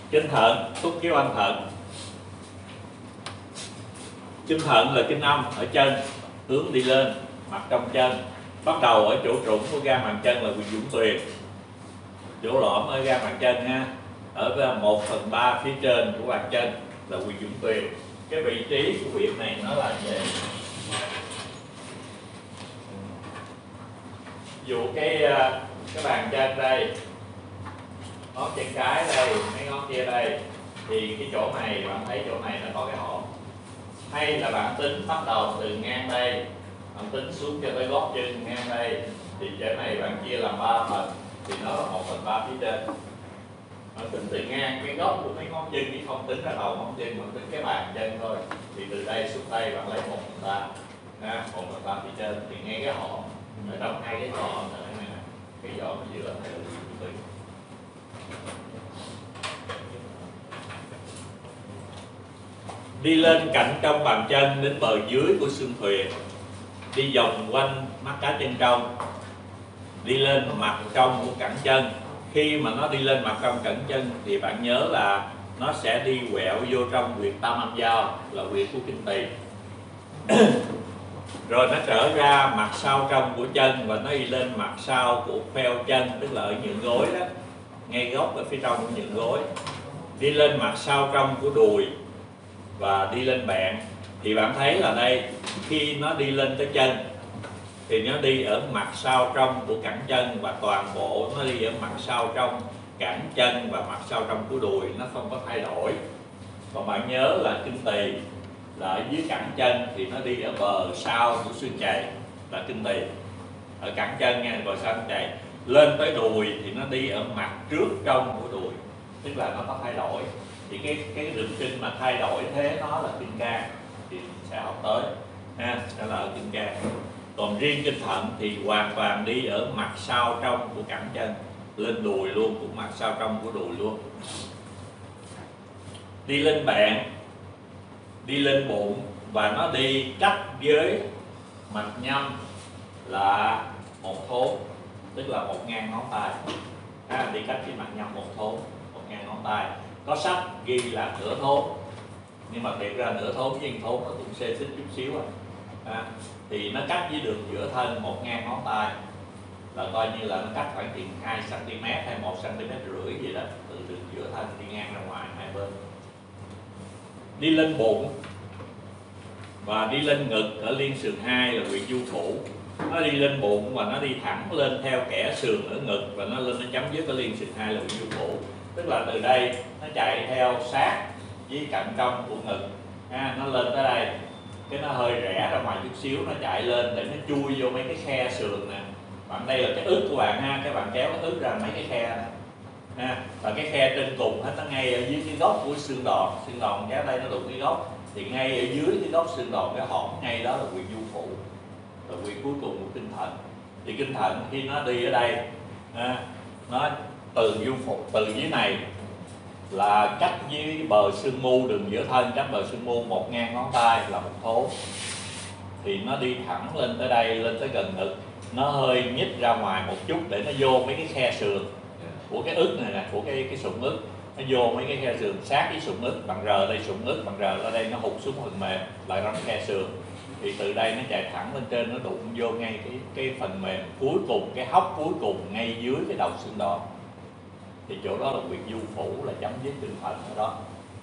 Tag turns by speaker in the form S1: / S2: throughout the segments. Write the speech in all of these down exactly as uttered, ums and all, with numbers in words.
S1: Kinh thận, khúc kéo âm thận. Kinh thận là kinh âm ở chân, hướng đi lên, mặt trong chân. Bắt đầu ở chỗ trũng của gan bàn chân là quyệt dũng tuyền, chỗ lõm ở gan bàn chân ha, ở một phần ba phía trên của bàn chân là quyệt dũng tuyền. Cái vị trí của huyệt này nó là về, ví dụ cái cái bàn chân đây, ngón chân cái đây, mấy ngón kia đây, thì cái chỗ này bạn thấy chỗ này nó có cái hõm. Hay là bạn tính bắt đầu từ ngang đây, bạn tính xuống cho tới gót chân ngang đây, thì chỗ này bạn chia làm ba phần, thì nó là một phần ba phía trên. Bạn tính từ ngang cái gốc của mấy ngón chân, chứ không tính ra đầu ngón chân, bạn tính cái bàn chân thôi. Thì từ đây xuống đây bạn lấy một phần ba, một phần ba phía trên, thì ngay cái hõm ở trong hai cái giỏ này, cái giỏ ở giữa này là tùy. Đi lên cạnh trong bàn chân đến bờ dưới của xương thuyền, đi vòng quanh mắt cá chân trong, đi lên mặt trong của cẳng chân. Khi mà nó đi lên mặt trong cẳng chân thì bạn nhớ là nó sẽ đi quẹo vô trong huyệt tam âm giao, là huyệt của kinh tỳ. Rồi nó trở ra mặt sau trong của chân và nó đi lên mặt sau của pheo chân, tức là ở nhượng gối đó, ngay gốc ở phía trong của nhượng gối. Đi lên mặt sau trong của đùi và đi lên bẹn. Thì bạn thấy là đây, khi nó đi lên tới chân thì nó đi ở mặt sau trong của cẳng chân, và toàn bộ nó đi ở mặt sau trong cẳng chân và mặt sau trong của đùi, nó không có thay đổi. Còn bạn nhớ là kinh tỳ là ở dưới cẳng chân thì nó đi ở bờ sau của xương chày là kinh tỳ, ở cẳng chân nha, bờ sau xương chày. Lên tới đùi thì nó đi ở mặt trước trong của đùi, tức là nó có thay đổi. Thì cái cái đường kinh mà thay đổi thế nó là kinh can, thì sẽ học tới ha, đó là ở kinh can. Còn riêng kinh thận thì hoàn toàn đi ở mặt sau trong của cẳng chân, lên đùi luôn, cũng mặt sau trong của đùi luôn. Đi lên bẹn, đi lên bụng, và nó đi cách với mạch nhâm là một thốn, tức là một ngang ngón tay. À, đi cách với mạch nhâm một thốn, một ngang ngón tay. Có sách ghi là nửa thốn, nhưng mà thiệt ra nửa thốn với thốn nó cũng xê xích chút xíu à. À, thì nó cách với đường giữa thân một ngang ngón tay, là coi như là nó cách khoảng chừng hai xăng ti mét hay một xăng ti mét rưỡi gì đó, từ đường giữa thân đi ngang ra ngoài hai bên. Đi lên bụng và đi lên ngực ở liên sườn hai là huyệt du phủ. Nó đi lên bụng và nó đi thẳng lên theo kẽ sườn ở ngực, và nó lên nó chấm dứt ở liên sườn hai là huyệt du phủ. Tức là từ đây nó chạy theo sát với cạnh trong của ngực, à, nó lên tới đây, cái nó hơi rẽ ra ngoài chút xíu, nó chạy lên để nó chui vô mấy cái khe sườn nè. Bạn đây là cái ức của bạn ha, các bạn kéo cái ức ra mấy cái khe nè, ha. Và cái khe trên cùng hết nó ngay ở dưới cái gốc của xương đòn, xương đòn kéo đây nó đụng cái gốc, thì ngay ở dưới cái gốc xương đòn, cái hõm ngay đó là huyệt du phủ, là huyệt cuối cùng của kinh thận. Thì kinh thận khi nó đi ở đây, ha, nó từ du phủ, từ dưới này là cách với bờ xương mu, đường giữa thân cách bờ xương mu một ngang ngón tay là một thốn, thì nó đi thẳng lên tới đây, lên tới gần ngực, nó hơi nhích ra ngoài một chút để nó vô mấy cái khe sườn của cái ức này nè, của cái cái sụn ức, nó vô mấy cái khe sườn sát với sụn ức. Bằng rờ đây sụn ức, bằng rờ ở đây nó hụt xuống phần mềm lại trong khe sườn, thì từ đây nó chạy thẳng lên trên, nó đụng vô ngay cái cái phần mềm cuối cùng, cái hốc cuối cùng ngay dưới cái đầu xương đòn, thì chỗ đó là huyệt du phủ, là chấm dứt kinh thận ở đó.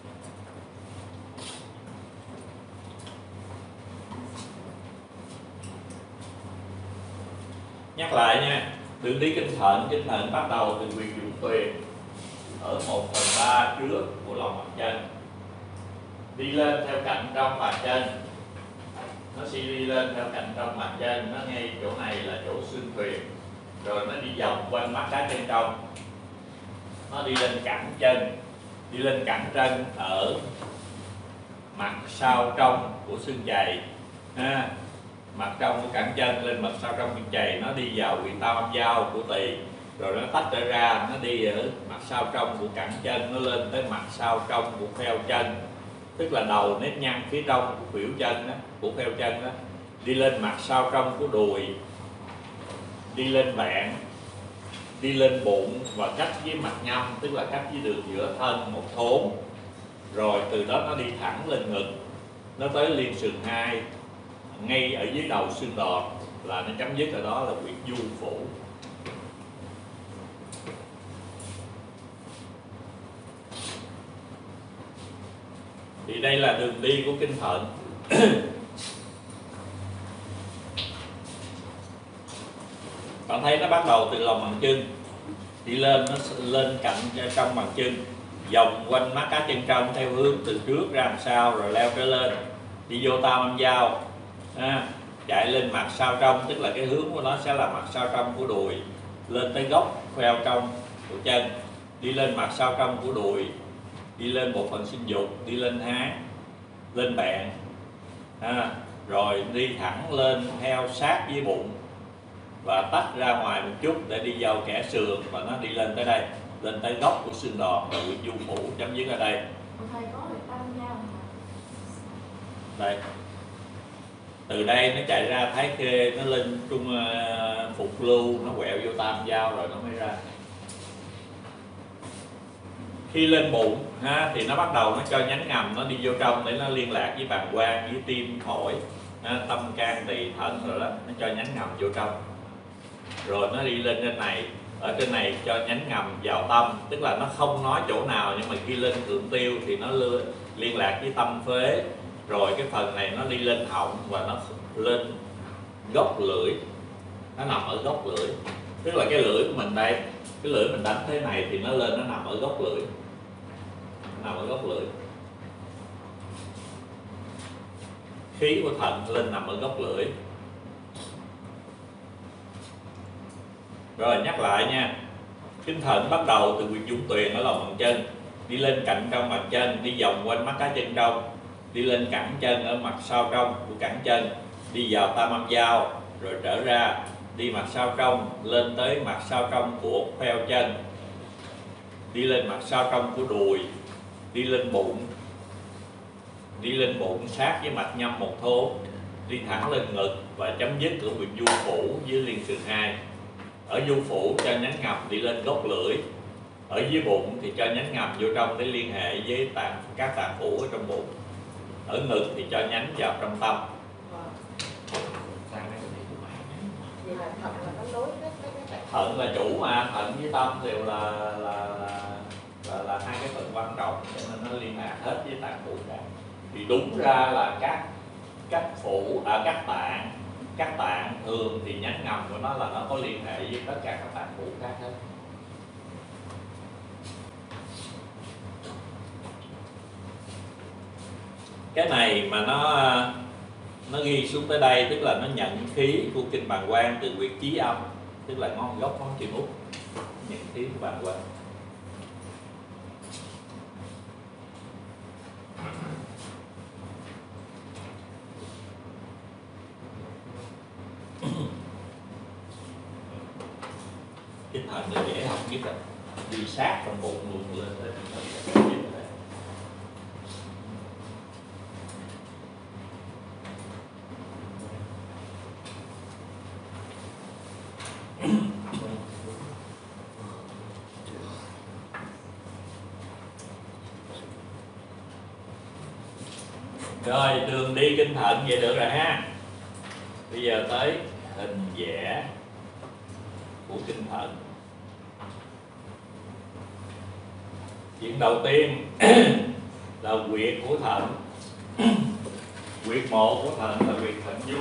S1: Nhắc lại nha, đường đi kinh thận, kinh thận bắt đầu từ huyệt dũng tuyền ở một phần ba trước của lòng bàn chân, đi lên theo cạnh trong bàn chân, nó sẽ đi lên theo cạnh trong bàn chân, nó ngay chỗ này là chỗ xương thuyền, rồi nó đi vòng quanh mắt cá chân trong, nó đi lên cẳng chân, đi lên cẳng chân ở mặt sau trong của xương chày, ha. Mặt trong của cẳng chân lên mặt sau trong xương chày, nó đi vào huyệt tam âm giao của tỳ, rồi nó tách ra, nó đi ở mặt sau trong của cẳng chân, nó lên tới mặt sau trong của pheo chân, tức là đầu nếp nhăn phía trong của khuỷu chân đó, của pheo chân đó, đi lên mặt sau trong của đùi, đi lên bẹn, đi lên bụng và cách với mặt nhâm, tức là cách với đường giữa thân một thốn, rồi từ đó nó đi thẳng lên ngực, nó tới liên sườn hai, ngay ở dưới đầu xương đòn là nó chấm dứt ở đó là huyệt du phủ. Thì đây là đường đi của kinh thận. Bạn thấy nó bắt đầu từ lòng bàn chân đi lên, nó lên cạnh trong bàn chân, vòng quanh mắt cá chân trong theo hướng từ trước ra đằng sau rồi leo trở lên, đi vô tam âm giao, à, chạy lên mặt sau trong, tức là cái hướng của nó sẽ là mặt sau trong của đùi, lên tới gốc khoeo trong của chân, đi lên mặt sau trong của đùi, đi lên bộ phận sinh dục, đi lên háng, lên bẹn, à, rồi đi thẳng lên theo sát với bụng và tách ra ngoài một chút để đi vào kẽ sườn, và nó đi lên tới đây, lên tới gốc của xương đòn và huyệt du phủ chấm dứt ở đây. Đây, từ đây nó chạy ra thái khê, nó lên trung uh, phục lưu, nó quẹo vô tam giao rồi nó mới ra. Khi lên bụng ha, thì nó bắt đầu nó cho nhánh ngầm nó đi vô trong để nó liên lạc với bàng quang, với tim phổi, ha, tâm can tỳ thận rồi đó, nó cho nhánh ngầm vô trong, rồi nó đi lên trên này, ở trên này cho nhánh ngầm vào tâm, tức là nó không nói chỗ nào, nhưng mà khi lên thượng tiêu thì nó liên lạc với tâm phế, rồi cái phần này nó đi lên họng và nó lên gốc lưỡi, nó nằm ở gốc lưỡi, tức là cái lưỡi của mình đây, cái lưỡi mình đánh thế này thì nó lên, nó nằm ở gốc lưỡi, nó nằm ở gốc lưỡi. Khí của thận lên nằm ở gốc lưỡi. Rồi nhắc lại nha, kinh thận bắt đầu từ huyệt dũng tuyền ở lòng bàn chân, đi lên cạnh trong bàn chân, đi vòng quanh mắt cá chân trong, đi lên cẳng chân ở mặt sau trong của cẳng chân, đi vào tam âm giao rồi trở ra, đi mặt sau trong lên tới mặt sau trong của khoeo chân, đi lên mặt sau trong của đùi, đi lên bụng, đi lên bụng sát với mạch nhâm một thốn, đi thẳng lên ngực và chấm dứt ở huyệt du phủ dưới liên sườn hai. Ở du phủ cho nhánh ngầm đi lên gốc lưỡi, ở dưới bụng thì cho nhánh ngầm vô trong để liên hệ với tạng, các tạng phủ ở trong bụng. Ở ngực thì cho nhánh vào trong tâm. Thận là chủ mà, thận với tâm đều là là là, là, là hai cái phần quan trọng, cho nên nó liên lạc hết với tạng phủ cả. Thì đúng ra là các các phủ ở à, các tạng các tạng thường thì nhánh ngầm của nó là nó có liên hệ với tất cả các tạng phủ khác hết. Cái này mà nó nó ghi xuống tới đây, tức là nó nhận khí của kinh bàng quang từ huyệt chí âm, tức là ngón gốc ngón chân út, nhận khí của bàng quang. Kinh thận là dễ học nhất rồi, đi sát trong bụng luôn lên tới. Rồi đường đi kinh thận vậy được rồi ha. Bây giờ tới hình vẽ của kinh thận. Chuyện đầu tiên là huyệt của thận. Huyệt một của thận là huyệt thận du.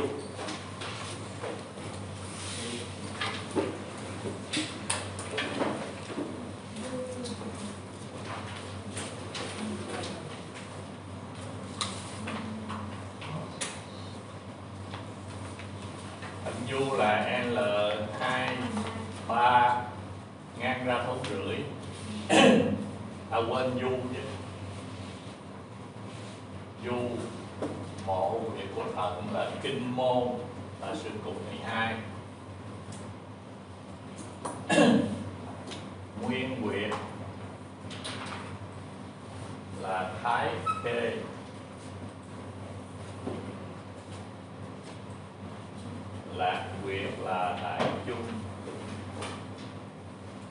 S1: Du là L hai ba ngang ra thốn rưỡi. À quên du chứ. Du mộ thì của thận là kinh môn, là xương cụt mười hai. Nguyên huyệt là thái khê. Lạc huyệt là đại trung.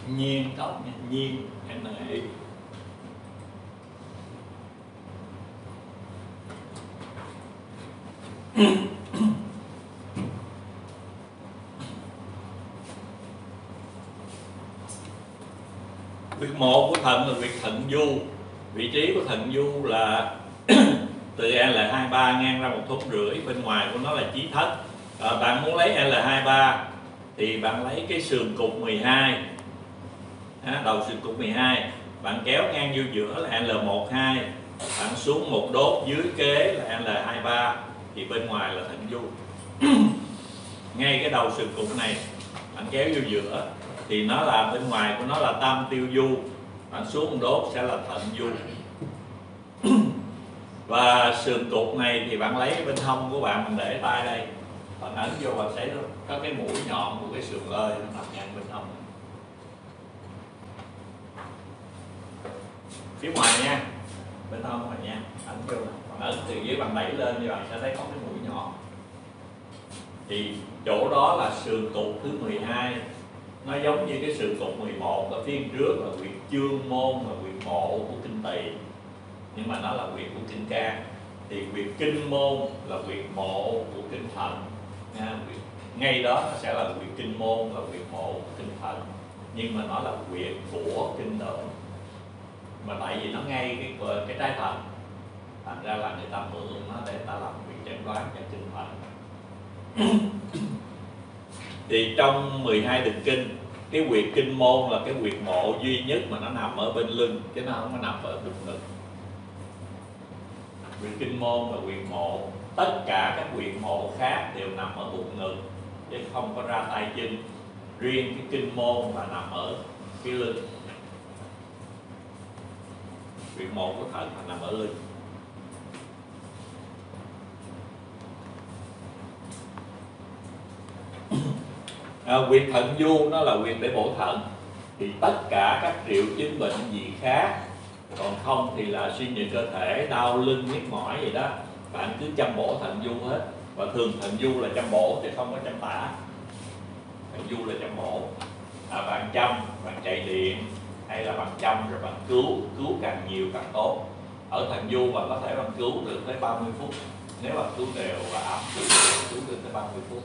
S1: Nhiên tóc nha, Nhiên N I. Huyệt mộ của thận là huyệt thận du. Vị trí của thận du là từ L hai mươi ba ngang ra một thốn rưỡi, bên ngoài của nó là chí thất. À, bạn muốn lấy L hai mươi ba thì bạn lấy cái sườn cục mười hai, à, đầu sườn cục mười hai, bạn kéo ngang vô giữa là L mười hai, bạn xuống một đốt dưới kế là L hai mươi ba, thì bên ngoài là thận du. Ngay cái đầu sườn cục này bạn kéo vô giữa thì nó là bên ngoài của nó là tam tiêu du, bạn xuống một đốt sẽ là thận du. Và sườn cục này thì bạn lấy bên hông của bạn, bạn để tay đây, bạn ấn vô, bạn sẽ có cái mũi nhọn của cái sườn lơi nó nằm ngang bên hông phía ngoài nha, bên hông này nha, ấn vô, bạn ấn từ dưới bạn đẩy lên thì bạn sẽ thấy có cái mũi nhọn. Thì chỗ đó là sườn cục thứ mười hai, nó giống như cái sườn cục mười một ở phía trước là huyệt chương môn, là huyệt mộ của kinh tỳ, nhưng mà nó là huyệt của kinh can. Thì huyệt kinh môn là huyệt mộ của kinh thận nha. Ngay đó nó sẽ là huyệt kinh môn, là huyệt mộ của kinh thận, nhưng mà nó là huyệt của kinh đệm. Mà tại vì nó ngay cái cái trái thận, thành ra là người ta mượn nó để ta làm huyệt chẩn đoán cho kinh thận. Thì trong mười hai đường kinh, cái huyệt kinh môn là cái huyệt mộ duy nhất mà nó nằm ở bên lưng, chứ nó không có nằm ở bụng ngực. Huyệt kinh môn là huyệt mộ, tất cả các huyệt mộ khác đều nằm ở bụng ngực chứ không có ra tay chân. Riêng cái kinh môn là nằm ở phía lưng. Huyệt mộ của thận là nằm ở lưng. À, huyệt thận du nó là huyệt để bổ thận. Thì tất cả các triệu chứng bệnh gì khác, còn không thì là suy nhược cơ thể, đau lưng, nhức mỏi gì đó, bạn cứ chăm bổ thận du hết. Và thường thận du là chăm bổ thì không có chăm tả. Thận du là chăm bổ. À, bạn chăm, bạn chạy điện hay là bạn chăm rồi bạn cứu, cứu càng nhiều càng tốt. Ở thận du bạn có thể bạn cứu được tới ba mươi phút. Nếu bạn cứu đều và ẩm cứu được tới ba mươi phút.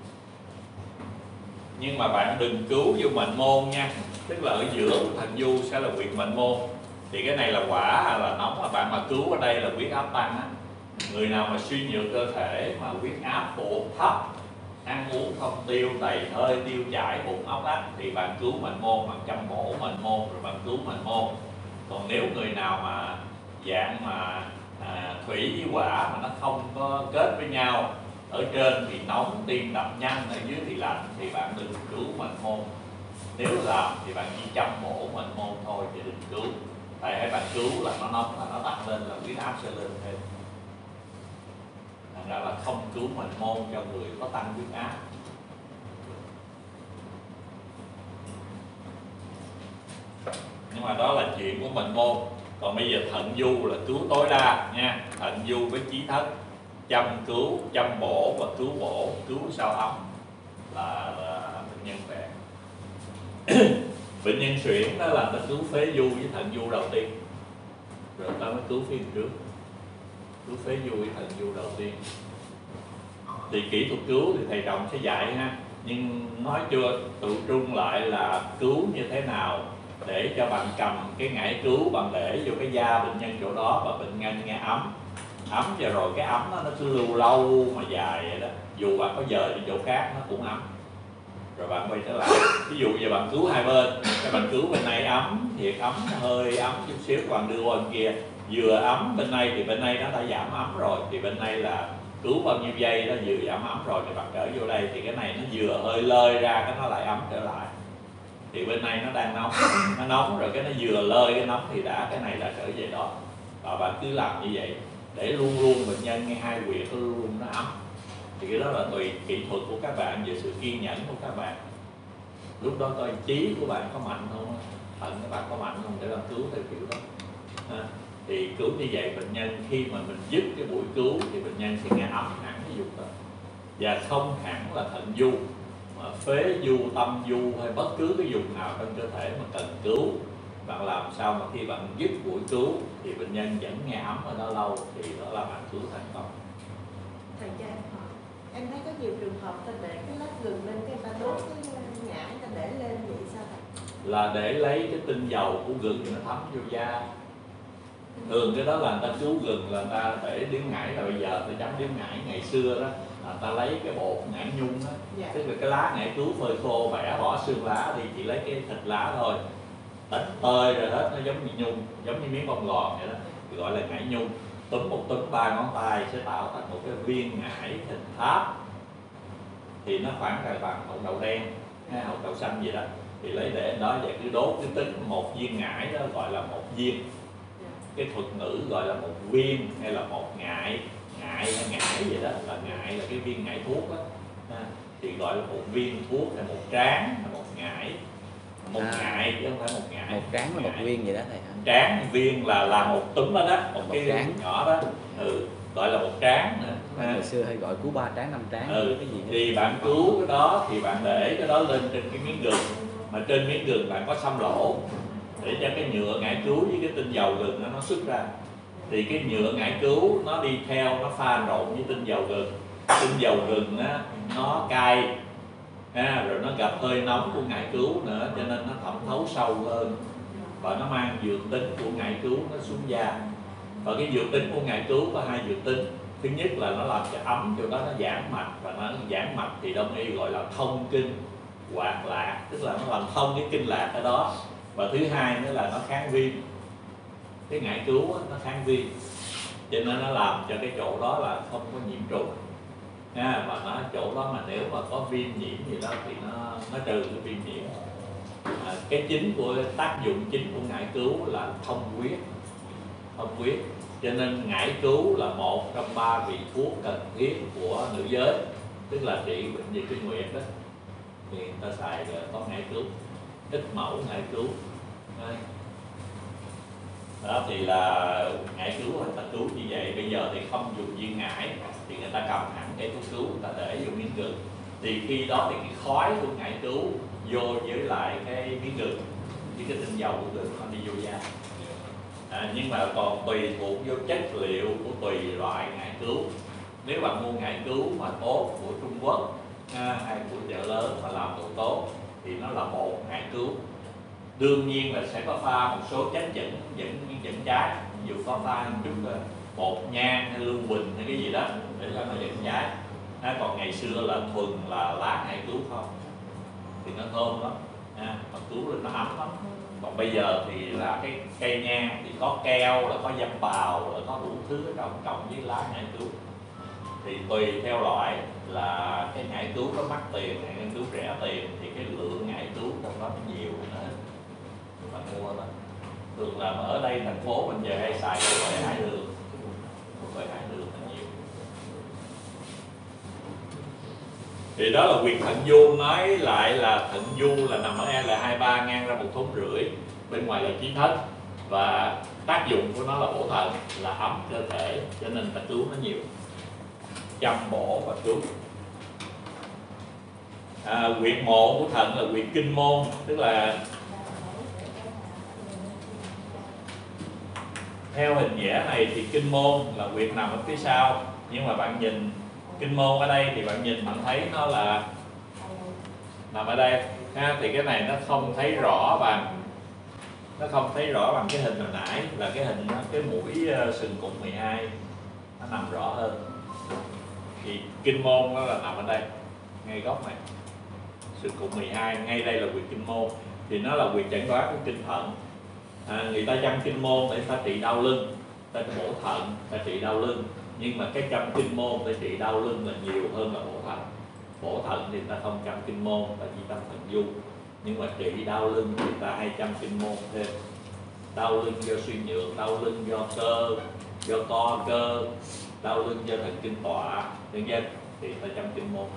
S1: Nhưng mà bạn đừng cứu vô mệnh môn nha, tức là ở giữa của thận du sẽ là huyệt mệnh môn. Thì cái này là quả hay là nóng, mà bạn mà cứu ở đây là huyết áp tăng á. Người nào mà suy nhược cơ thể mà huyết áp tụt thấp, ăn uống không tiêu, đầy hơi, tiêu chảy, bụng óc ách, thì bạn cứu mệnh môn, bạn chăm bổ mệnh môn rồi bạn cứu mệnh môn. Còn nếu người nào mà dạng mà à, thủy với hỏa mà nó không có kết với nhau, ở trên thì nóng, tim đập nhanh, ở dưới thì lạnh, thì bạn đừng cứu mệnh môn. Nếu làm thì bạn chỉ chăm bổ mệnh môn thôi chứ đừng cứu. Tại hãy bạn cứu là nó nóng, là nó tăng lên, là huyết áp sẽ lên thêm. Thành ra là không cứu mệnh môn cho người có tăng huyết áp. Nhưng mà đó là chuyện của mệnh môn. Còn bây giờ thận du là cứu tối đa nha. Thận du với chí thất, chăm cứu, chăm bổ và cứu bổ, cứu sao ấm là, là bệnh nhân khỏe. Bệnh nhân suyễn đó là nó cứu phế du với thận du đầu tiên, rồi ta mới cứu phía trước, cứu phế du với thận du đầu tiên. Thì kỹ thuật cứu thì thầy Trọng sẽ dạy ha, nhưng nói chưa tự trung lại là cứu như thế nào để cho bạn cầm cái ngải cứu, bạn để vô cái da bệnh nhân chỗ đó và bệnh nhân nghe ấm ấm và rồi cái ấm đó, nó cứ lưu lâu mà dài vậy đó, dù bạn có dời đi chỗ khác nó cũng ấm. Rồi bạn quay trở lại, ví dụ giờ bạn cứu hai bên, các bạn cứu bên này ấm, thiệt ấm, hơi ấm chút xíu, bạn đưa qua bên kia vừa ấm bên này thì bên này nó đã giảm ấm rồi, thì bên này là cứu bao nhiêu giây đó vừa giảm ấm rồi thì bạn trở vô đây thì cái này nó vừa hơi lơi ra cái nó lại ấm trở lại. Thì bên này nó đang nóng, nó nóng rồi cái nó vừa lơi cái nóng thì đã cái này là trở về đó. Và bạn cứ làm như vậy để luôn luôn bệnh nhân nghe hai huyệt luôn luôn nó ấm. Thì cái đó là tùy kỹ thuật của các bạn và sự kiên nhẫn của các bạn. Lúc đó coi trí của bạn có mạnh không, thận các bạn có mạnh không để làm cứu theo kiểu đó. À, thì cứu như vậy bệnh nhân khi mà mình dứt cái buổi cứu thì bệnh nhân sẽ nghe ấm hẳn cái dục đó. Và không hẳn là thận du, phế du, tâm du hay bất cứ cái vùng nào trong cơ thể mà cần cứu, bạn làm sao mà khi bạn dứt mũi cứu thì bệnh nhân vẫn nghe ấm ở đó lâu thì đó là bạn cứu thành công.
S2: Thầy cho em hỏi, em thấy có nhiều trường hợp ta để cái lát gừng lên cái ta đốt cái nhả ta để lên vậy sao thầy?
S1: Là để lấy cái tinh dầu của gừng nó thấm vô da. Thường cái đó là người ta cứu gừng là người ta để điếu ngải, là bây giờ tôi chấm điếu ngải. Ngày xưa đó là người ta lấy cái bột ngải nhung đó, dạ. Tức là cái lá ngải cứu phơi khô, bẻ bỏ xương lá thì chỉ lấy cái thịt lá thôi, đánh tơi rồi hết, nó giống như nhung, giống như miếng bông gòn vậy đó, thì gọi là ngải nhung. Túm một túm ba ngón tay sẽ tạo thành một cái viên ngải hình tháp, thì nó khoảng là bằng hột đậu đen hay hột đậu xanh gì đó, thì lấy để đó và cứ đốt cái tính một viên ngải đó gọi là một viên. Cái thuật ngữ gọi là một viên hay là một ngải, ngải hay ngải vậy đó, là ngải là cái viên ngải thuốc đó, thì gọi là một viên thuốc hay một tráng hay một ngải. Một à, ngải chứ không phải một ngải.
S3: Một tráng là một viên vậy đó thầy hả?
S1: Tráng viên là là một túm đó đó, một, một cái
S3: tráng
S1: nhỏ đó, ừ, gọi là một tráng nữa.
S3: Ngày xưa hay gọi cứu ba tráng năm tráng,
S1: ừ.
S3: Cái gì
S1: Thì bạn cứu cái đó thì bạn để cái đó lên trên cái miếng gừng, mà trên miếng gừng bạn có xăm lỗ để cho cái nhựa ngải cứu với cái tinh dầu gừng nó nó xuất ra. Thì cái nhựa ngải cứu nó đi theo, nó pha trộn với tinh dầu gừng. Tinh dầu gừng nó, nó cay ha, rồi nó gặp hơi nóng của ngải cứu nữa, cho nên nó thẩm thấu sâu hơn và nó mang dược tính của ngải cứu nó xuống da. Và cái dược tính của ngải cứu có hai dược tính. Thứ nhất là nó làm cho ấm chỗ đó, nó giãn mạch, và nó giãn mạch thì đông y gọi là thông kinh hoạt lạc, tức là nó làm thông cái kinh lạc ở đó. Và thứ hai nữa là nó kháng viêm. Cái ngải cứu nó kháng viêm, cho nên nó làm cho cái chỗ đó là không có nhiễm trùng ha, và nó chỗ đó mà nếu mà có viêm nhiễm gì đó thì nó nó trừ cái viêm nhiễm. À, cái chính của tác dụng chính của ngải cứu là thông huyết, thông huyết. Cho nên ngải cứu là một trong ba vị thuốc cần thiết của nữ giới, tức là trị bệnh về kinh nguyệt đó, thì người ta xài có ngải cứu, ít mẫu ngải cứu. Đấy. Đó thì là ngải cứu người ta cứu như vậy. Bây giờ thì không dùng viên ngải thì người ta cầm hẳn cái thuốc cứu, người ta để vô miếng gừng. Thì khi đó thì cái khói của ngải cứu vô với lại cái miếng gừng, với cái tinh dầu của gừng nó đi vô da. À, nhưng mà còn tùy thuộc vô chất liệu của tùy loại ngải cứu. Nếu bạn mua ngải cứu mà tốt của Trung Quốc ha, hay của chợ lớn mà làm đồ tốt thì nó là bột ngải cứu. Đương nhiên là sẽ có pha một số chất dẫn dẫn dẫn trái, ví dụ có pha một chút bột nhang hay lưu huỳnh hay cái gì đó để cho nó dẫn trái. À, còn ngày xưa là thuần là lá ngải cứu không thì nó thơm lắm, à, mà cứu lên nó ấm lắm. Còn bây giờ thì là cái cây nhang thì có keo, là có dâm bào, là có đủ thứ cộng cộng với lá ngải cứu. Thì tùy theo loại là cái ngải cứu có mắc tiền hay ngải cứu rẻ tiền thì cái lượng ngải cứu trong đó nó nhiều nữa. Bạn mua đó. Thường là ở đây thành phố mình giờ hay xài cái loại hải đường, loại hải đường là nhiều. Thì đó là huyệt thận du. Nói lại là thận du là nằm ở L hai ba ngang ra một thốn rưỡi, bên ngoài là chí thất, và tác dụng của nó là bổ thận, là ấm cơ thể, cho nên ta cứu nó nhiều, chăm bổ và cứu. À, huyệt mộ của thận là huyệt kinh môn, tức là theo hình vẽ này thì kinh môn là huyệt nằm ở phía sau, nhưng mà bạn nhìn kinh môn ở đây thì bạn nhìn bạn thấy nó là nằm ở đây ha, thì cái này nó không thấy rõ bằng nó không thấy rõ bằng cái hình hồi nãy, là cái hình cái mũi sừng cụt mười hai nó nằm rõ hơn. Thì kinh môn nó là nằm ở đây, ngay góc này, sừng cụt mười hai, ngay đây là huyệt kinh môn, thì nó là huyệt chẩn đoán của kinh thận. À, người ta chăm kinh môn để ta trị đau lưng, ta bổ thận, ta trị đau lưng, nhưng mà cái chăm kinh môn để trị đau lưng là nhiều hơn là bổ thận. Bổ thận thì ta không chăm kinh môn, ta chỉ chăm thận du, nhưng mà trị đau lưng thì ta hay chăm kinh môn thêm. Đau lưng do suy nhược, đau lưng do cơ, do co cơ, đau lưng do thần kinh tọa, nhân dân thì ta chăm kinh môn.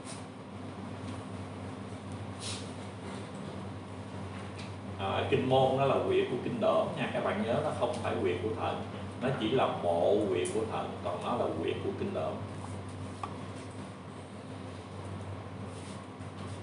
S1: À, kinh môn nó là huyệt của kinh đỡm nha, các bạn nhớ, nó không phải huyệt của thận, nó chỉ là bộ huyệt của thận, còn nó là huyệt của kinh đỡm.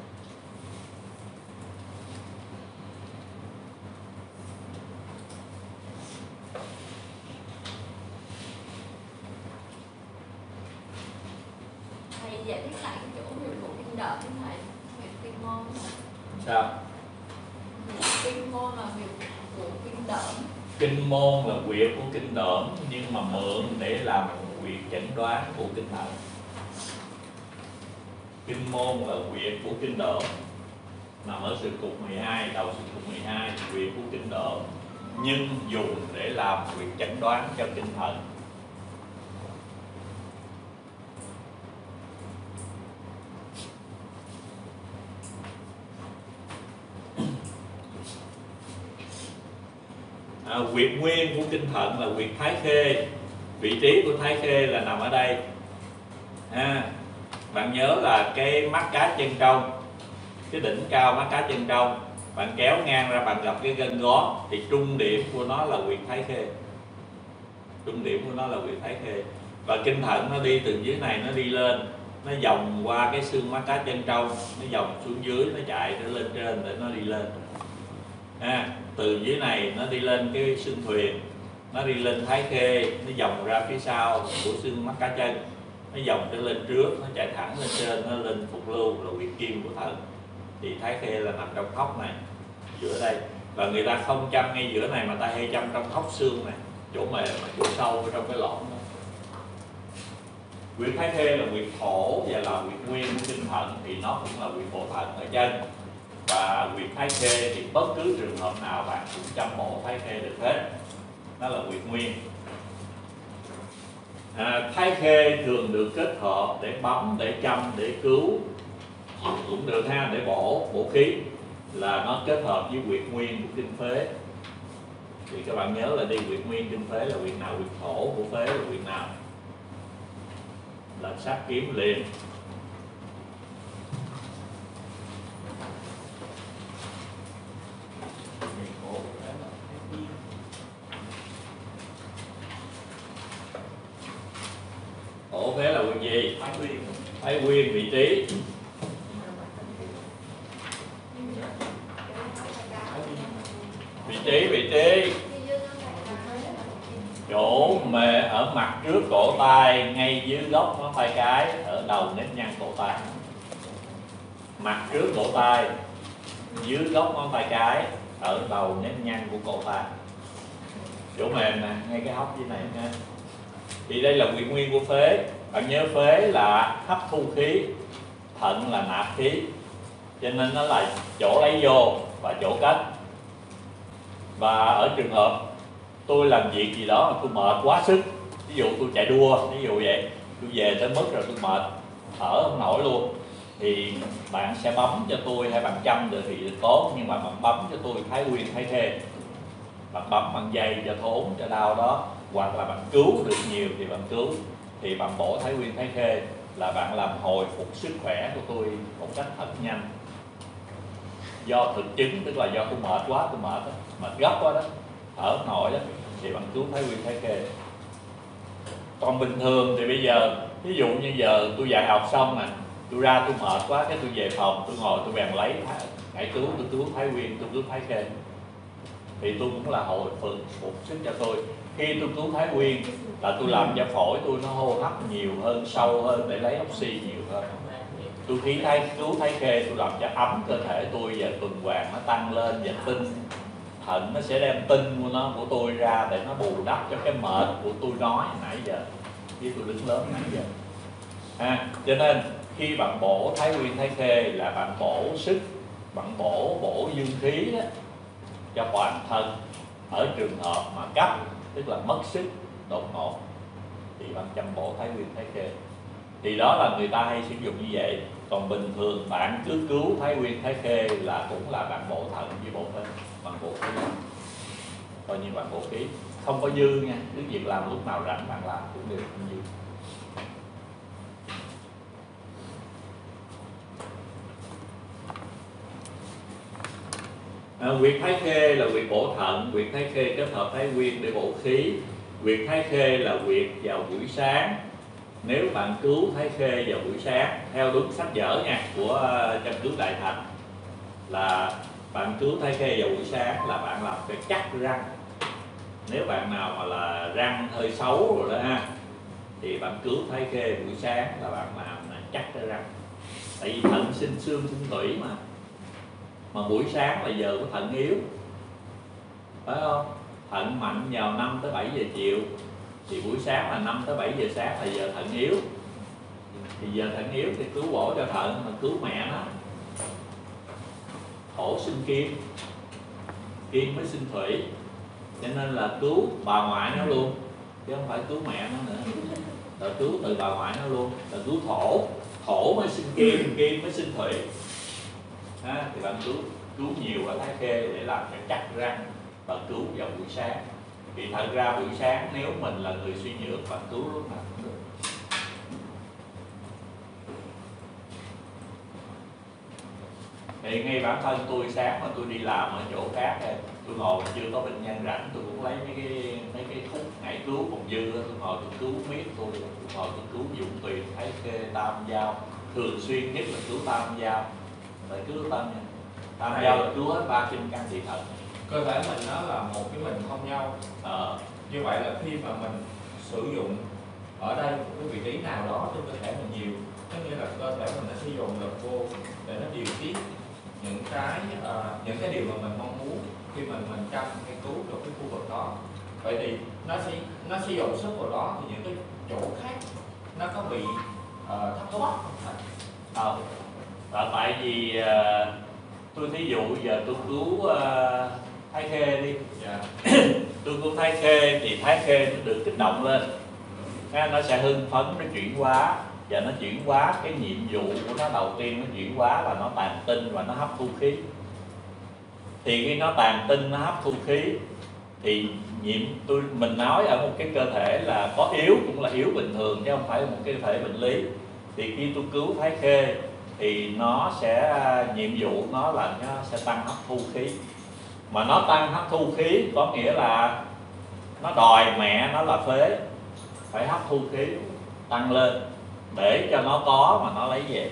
S4: giải thích lại cái chỗ huyệt của kinh đởm như thầy, huyệt kinh môn là
S1: Sao?
S4: kinh môn là huyệt của kinh đởm.
S1: Kinh môn là huyệt của kinh đởm, nhưng mà mượn để làm huyệt chẩn đoán của kinh thận. Kinh môn là huyệt của kinh đởm, nằm ở sườn cục mười hai, đầu sườn cục mười hai, huyệt của kinh đởm, nhưng dùng để làm huyệt chẩn đoán cho kinh thận. À, huyệt nguyên của kinh thận là huyệt thái khê. Vị trí của thái khê là nằm ở đây. À, bạn nhớ là cái mắt cá chân trong, cái đỉnh cao mắt cá chân trong, bạn kéo ngang ra bạn gặp cái gân gót thì trung điểm của nó là huyệt thái khê. Trung điểm của nó là huyệt thái khê. Và kinh thận nó đi từ dưới này nó đi lên, nó vòng qua cái xương mắt cá chân trong, nó vòng xuống dưới, nó chạy nó lên trên để nó đi lên. À, từ dưới này nó đi lên cái xương thuyền, nó đi lên thái khê, nó vòng ra phía sau của xương mắt cá chân, nó vòng trở lên trước, nó chạy thẳng lên trên, nó lên phục lưu là huyệt kim của thận. Thì thái khê là nằm trong hốc này, giữa đây. Và người ta không chăm ngay giữa này mà ta hay chăm trong hốc xương này, chỗ mềm mà chỗ sâu trong cái lõm đó. Huyệt thái khê là huyệt thổ và là huyệt nguyên của kinh thận, thì nó cũng là huyệt bổ thận ở chân. Và huyệt thái khê thì bất cứ trường hợp nào bạn cũng chăm bổ thái khê được hết, đó là huyệt nguyên. À, thái khê thường được kết hợp để bấm, để chăm, để cứu cũng được ha, để bổ bổ khí, là nó kết hợp với huyệt nguyên của kinh phế. Thì các bạn nhớ là đi huyệt nguyên kinh phế là huyệt nào, huyệt thổ của phế là huyệt nào, là sát kiếm liền. Thổ phế là huyệt gì? Thái nguyên. Thái nguyên vị trí. Vị trí, vị trí. Chỗ mề ở mặt trước cổ tay, ngay dưới gốc ngón tay cái, ở đầu nếp nhăn cổ tay. Mặt trước cổ tay, dưới gốc ngón tay cái, ở đầu nếp nhăn của cổ tay. Chỗ mềm nè, ngay cái hốc dưới này nha. Thì đây là huyệt nguyên của phế. Bạn nhớ phế là hấp thu khí, thận là nạp khí, cho nên nó là chỗ lấy vô và chỗ cất. Và ở trường hợp tôi làm việc gì đó mà tôi mệt quá sức, ví dụ tôi chạy đua, ví dụ vậy, tôi về tới mức rồi tôi mệt, thở không nổi luôn, thì bạn sẽ bấm cho tôi, hay bạn chăm được thì tốt, nhưng mà bạn bấm cho tôi thái nguyên thái khê. Bạn bấm bằng dây cho thốn, cho đau đó, hoặc là bạn cứu được nhiều thì bạn cứu, thì bạn bổ thái nguyên thái khê là bạn làm hồi phục sức khỏe của tôi một cách thật nhanh. Do thực chứng, tức là do tôi mệt quá, tôi mệt đó, mệt gấp quá đó, thở không nổi đó, thì bạn cứu thái nguyên thái khê. Còn bình thường thì bây giờ, ví dụ như giờ tôi dạy học xong nè, tôi ra tôi mệt quá, cái tôi về phòng, tôi ngồi tôi bèn lấy hãy cứu, tôi cứu thái nguyên, tôi cứu thái khê, thì tôi cũng là hồi phục phục sức cho tôi. Khi tôi cứu thái nguyên là tôi làm cho phổi tôi nó hô hấp nhiều hơn, sâu hơn, để lấy oxy nhiều hơn. Tôi khí thái cứu thái khê, tôi làm cho ấm cơ thể tôi và tuần hoàn nó tăng lên, và tinh thận nó sẽ đem tinh của nó của tôi ra để nó bù đắp cho cái mệt của tôi nói nãy giờ, với tôi đứng lớn nãy giờ. À, cho nên khi bạn bổ thái nguyên thái khê là bạn bổ sức, bạn bổ bổ dương khí đó, cho toàn thân. Ở trường hợp mà cấp, tức là mất sức đột ngột, thì bạn chăm bổ thái nguyên thái khê. Thì đó là người ta hay sử dụng như vậy. Còn bình thường bạn cứ cứu thái nguyên thái khê là cũng là bạn bổ thận với bổ phế, bạn bổ khí, coi như bạn bổ khí, không có dư nha. Cứ việc làm lúc nào rảnh bạn làm cũng được, không dư. À, huyệt thái khê là huyệt bổ thận, huyệt thái khê kết hợp thái nguyên để bổ khí. Huyệt thái khê là huyệt vào buổi sáng. Nếu bạn cứu thái khê vào buổi sáng, theo đúng sách vở nha của châm cứu Đại Thành, là bạn cứu thái khê vào buổi sáng là bạn làm cái cắt răng. Nếu bạn nào mà là răng hơi xấu rồi đó ha, thì bạn cứu thái khê buổi sáng là bạn làm này, chắc cái răng. Tại vì thận sinh xương sinh thủy mà mà buổi sáng là giờ của thận yếu, phải không? Thận mạnh vào năm tới bảy giờ chiều, thì buổi sáng là năm tới bảy giờ sáng là giờ thận yếu. Thì giờ thận yếu thì cứu bổ cho thận, mà cứu mẹ nó. Thổ sinh kim, kim mới sinh thủy, cho nên là cứu bà ngoại nó luôn, chứ không phải cứu mẹ nó nữa. Là cứu từ bà ngoại nó luôn, là cứu thổ. Thổ mới sinh kim, kim mới sinh thủy. À, thì bạn cứu cứu nhiều ở thái khê để làm cho chắc răng và cứu vào buổi sáng. Thì thật ra buổi sáng nếu mình là người suy nhược, bạn cứu lúc nào cũng được. Thì ngay bản thân tôi sáng mà tôi đi làm ở chỗ khác, tôi ngồi mà chưa có bệnh nhân rảnh, tôi cũng lấy mấy cái mấy cái thuốc ngải cứu còn dư, tôi ngồi tôi cứu miết, tôi, tôi ngồi tôi cứu dụng tuyền, thái khê, tam giao, thường xuyên nhất là cứu tam giao, phải cứu tam nha. Tam giao là cứu hết ba kinh căn địa thận.
S5: Cơ thể mình nó là một cái mình thông nhau.
S1: Ờ.
S5: Như vậy là khi mà mình sử dụng ở đây một cái vị trí nào đó trên cơ thể mình nhiều, có nghĩa là cơ thể mình nó sử dụng lực vô để nó điều tiết những cái uh, những cái điều mà mình mong muốn khi mình mình chăm hay cứu được cái khu vực đó. Vậy thì nó sẽ nó sử dụng sức vào đó, thì những cái chỗ khác nó có bị uh, thất thoát không phải?
S1: Không. Là tại vì uh, tôi thí dụ giờ tôi cứu uh, thái khê đi.
S5: Dạ.
S1: Tôi cứu thái khê thì thái khê nó được kích động lên, nó sẽ hưng phấn, nó chuyển hóa. Và nó chuyển hóa, cái nhiệm vụ của nó đầu tiên nó chuyển hóa là nó tàn tinh và nó hấp thu khí. Thì khi nó tàn tinh, nó hấp thu khí thì nhiệm tôi mình nói ở một cái cơ thể là có yếu cũng là yếu bình thường, chứ không phải là một cái cơ thể bệnh lý. Thì khi tôi cứu thái khê thì nó sẽ nhiệm vụ nó là nó sẽ tăng hấp thu khí. Mà nó tăng hấp thu khí có nghĩa là nó đòi mẹ nó là phế phải hấp thu khí tăng lên để cho nó có mà nó lấy về.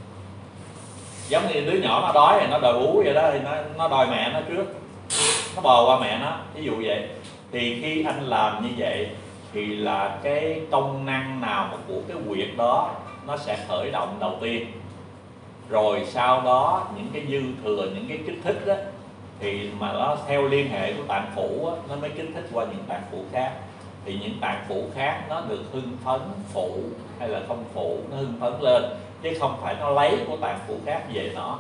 S1: Giống như đứa nhỏ nó đói thì nó đòi bú vậy đó, thì nó, nó đòi mẹ nó trước, nó bò qua mẹ nó, ví dụ vậy. Thì khi anh làm như vậy thì là cái công năng nào mà của cái huyệt đó nó sẽ khởi động đầu tiên, rồi sau đó những cái dư thừa, những cái kích thích đó thì mà nó theo liên hệ của tạng phủ đó, nó mới kích thích qua những tạng phủ khác. Thì những tạng phủ khác nó được hưng phấn phụ hay là không phụ, nó hưng phấn lên, chứ không phải nó lấy của tạng phủ khác về nó.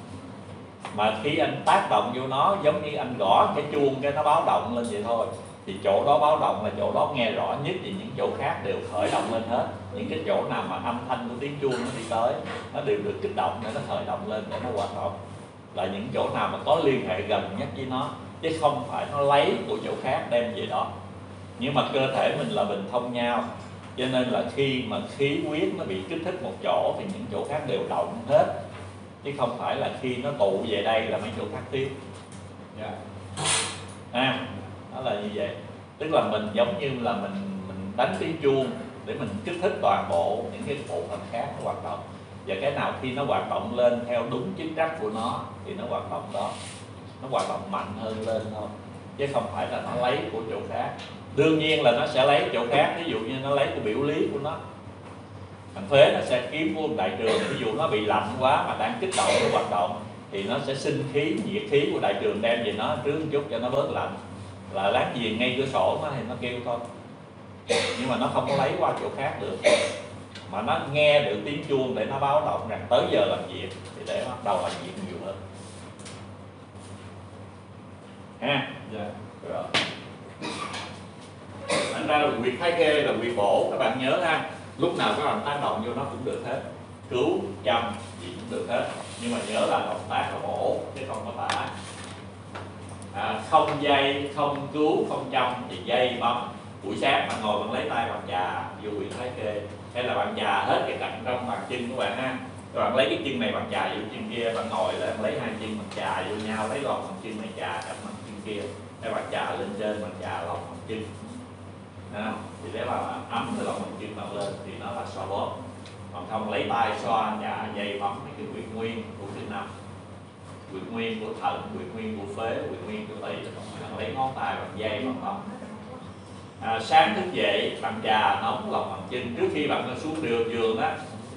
S1: Mà khi anh tác động vô nó giống như anh gõ cái chuông cái nó báo động lên vậy thôi. Thì chỗ đó báo động là chỗ đó nghe rõ nhất, thì những chỗ khác đều khởi động lên hết. Những cái chỗ nào mà âm thanh của tiếng chuông nó đi tới, nó đều được kích động để nó khởi động lên để nó hoạt động. Là những chỗ nào mà có liên hệ gần nhất với nó, chứ không phải nó lấy của chỗ khác đem về đó. Nhưng mà cơ thể mình là bình thông nhau, cho nên là khi mà khí huyết nó bị kích thích một chỗ thì những chỗ khác đều động hết, chứ không phải là khi nó tụ về đây là mấy chỗ khác tiếp.
S5: Yeah.
S1: À, đó là như vậy. Tức là mình giống như là mình mình đánh tiếng chuông để mình kích thích toàn bộ những cái bộ phận khác nó hoạt động. Và cái nào khi nó hoạt động lên theo đúng chức trách của nó thì nó hoạt động đó, nó hoạt động mạnh hơn lên thôi, chứ không phải là nó lấy của chỗ khác. Đương nhiên là nó sẽ lấy chỗ khác, ví dụ như nó lấy của biểu lý của nó. Thằng phế nó sẽ kiếm vô đại trường, ví dụ nó bị lạnh quá mà đang kích động nó hoạt động thì nó sẽ sinh khí, nhiệt khí của đại trường đem về nó trước một chút cho nó bớt lạnh. Là láng giềng ngay cửa sổ nó thì nó kêu thôi, nhưng mà nó không có lấy qua chỗ khác được. Mà nó nghe được tiếng chuông để nó báo động rằng tới giờ làm việc thì để bắt đầu làm việc nhiều hơn. Ha?
S5: Dạ.
S1: Rồi. Thành ra là huyệt thái khê là huyệt bổ, các bạn nhớ ha. Lúc nào các bạn tác động vô nó cũng được hết, cứu, chăm gì cũng được hết. Nhưng mà nhớ là động tác là bổ chứ không có tả. À, không dây, không cứu, không chăm thì dây bấm. Buổi sáng bạn ngồi bạn lấy tay bạn chà vô huyệt thái khê, hay là bạn chà hết cái cạnh trong bàn chân của bạn ha. Các bạn lấy cái chân này bạn chà vô chân kia, bạn ngồi lên lấy hai chân bạn chà vô nhau, lấy lòng bàn chân này chà cạnh bàn chân kia, hay bạn chà lên trên bạn chà lòng bàn chân. À, thì để mà ấm cái lòng bàn chân bạn lên thì nó là xoa bóp. Còn không lấy tay xoa chà dây bấm cái huyệt nguyên của thứ năm, huyệt nguyên của thận, huyệt nguyên của phế, huyệt nguyên của tỳ. Bạn lấy ngón tay bằng dây bằng bấm. À, sáng thức dậy bạn chà nóng lòng bàn chân trước khi bạn xuống đường giường đó,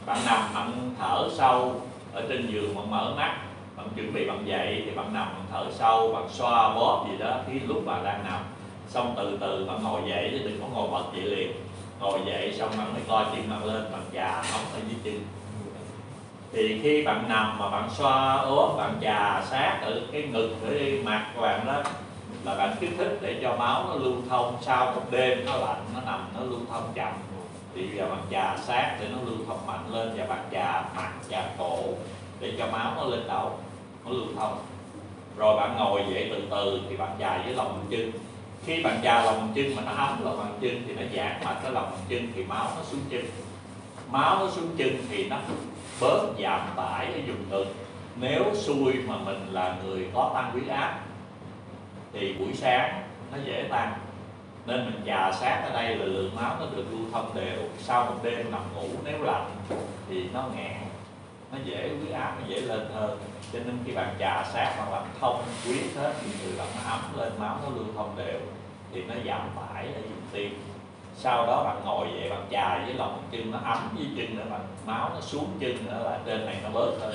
S1: bạn nằm bạn thở sâu ở trên giường, bạn mở mắt, bạn chuẩn bị bạn dậy thì bạn nằm bạn thở sâu, bạn xoa bóp gì đó khi lúc bạn đang nằm, xong từ từ bạn ngồi dậy chứ đừng có ngồi bật dậy liền. Ngồi dậy xong bạn mới coi chân bạn lên, bạn chà ống ở dưới chân. Thì khi bạn nằm mà bạn xoa ốm, bạn chà sát ở cái ngực, ở cái mặt của bạn đó, là bạn kích thích để cho máu nó lưu thông. Sau một đêm nó lạnh, nó nằm nó lưu thông chậm, thì giờ bạn chà sát để nó lưu thông mạnh lên, và bạn chà mặt, chà cổ để cho máu nó lên đầu, nó lưu thông. Rồi bạn ngồi dậy từ từ thì bạn chà với lòng bàn chân. Khi bạn chà lòng bàn chân mà nó ấm lòng bàn chân thì nó giãn mạch cái lòng bàn chân, thì máu nó xuống chân. Máu nó xuống chân thì nó bớt giảm tải ở vùng ngực. Nếu xui mà mình là người có tăng huyết áp thì buổi sáng nó dễ tăng, nên mình chà sát ở đây là lượng máu nó được lưu thông đều. Sau một đêm nằm ngủ nếu lạnh thì nó nghẹn, nó dễ huyết áp nó dễ lên hơn. Cho nên khi bạn chà sát bạn làm thông huyết hết thì người bạn nó ấm lên, máu nó lưu thông đều thì nó giảm tải ở vùng tim. Sau đó bạn ngồi dậy bạn chà với lòng chân, nó ấm dưới chân nữa, bạn máu nó xuống chân nữa, là trên này nó bớt hơn.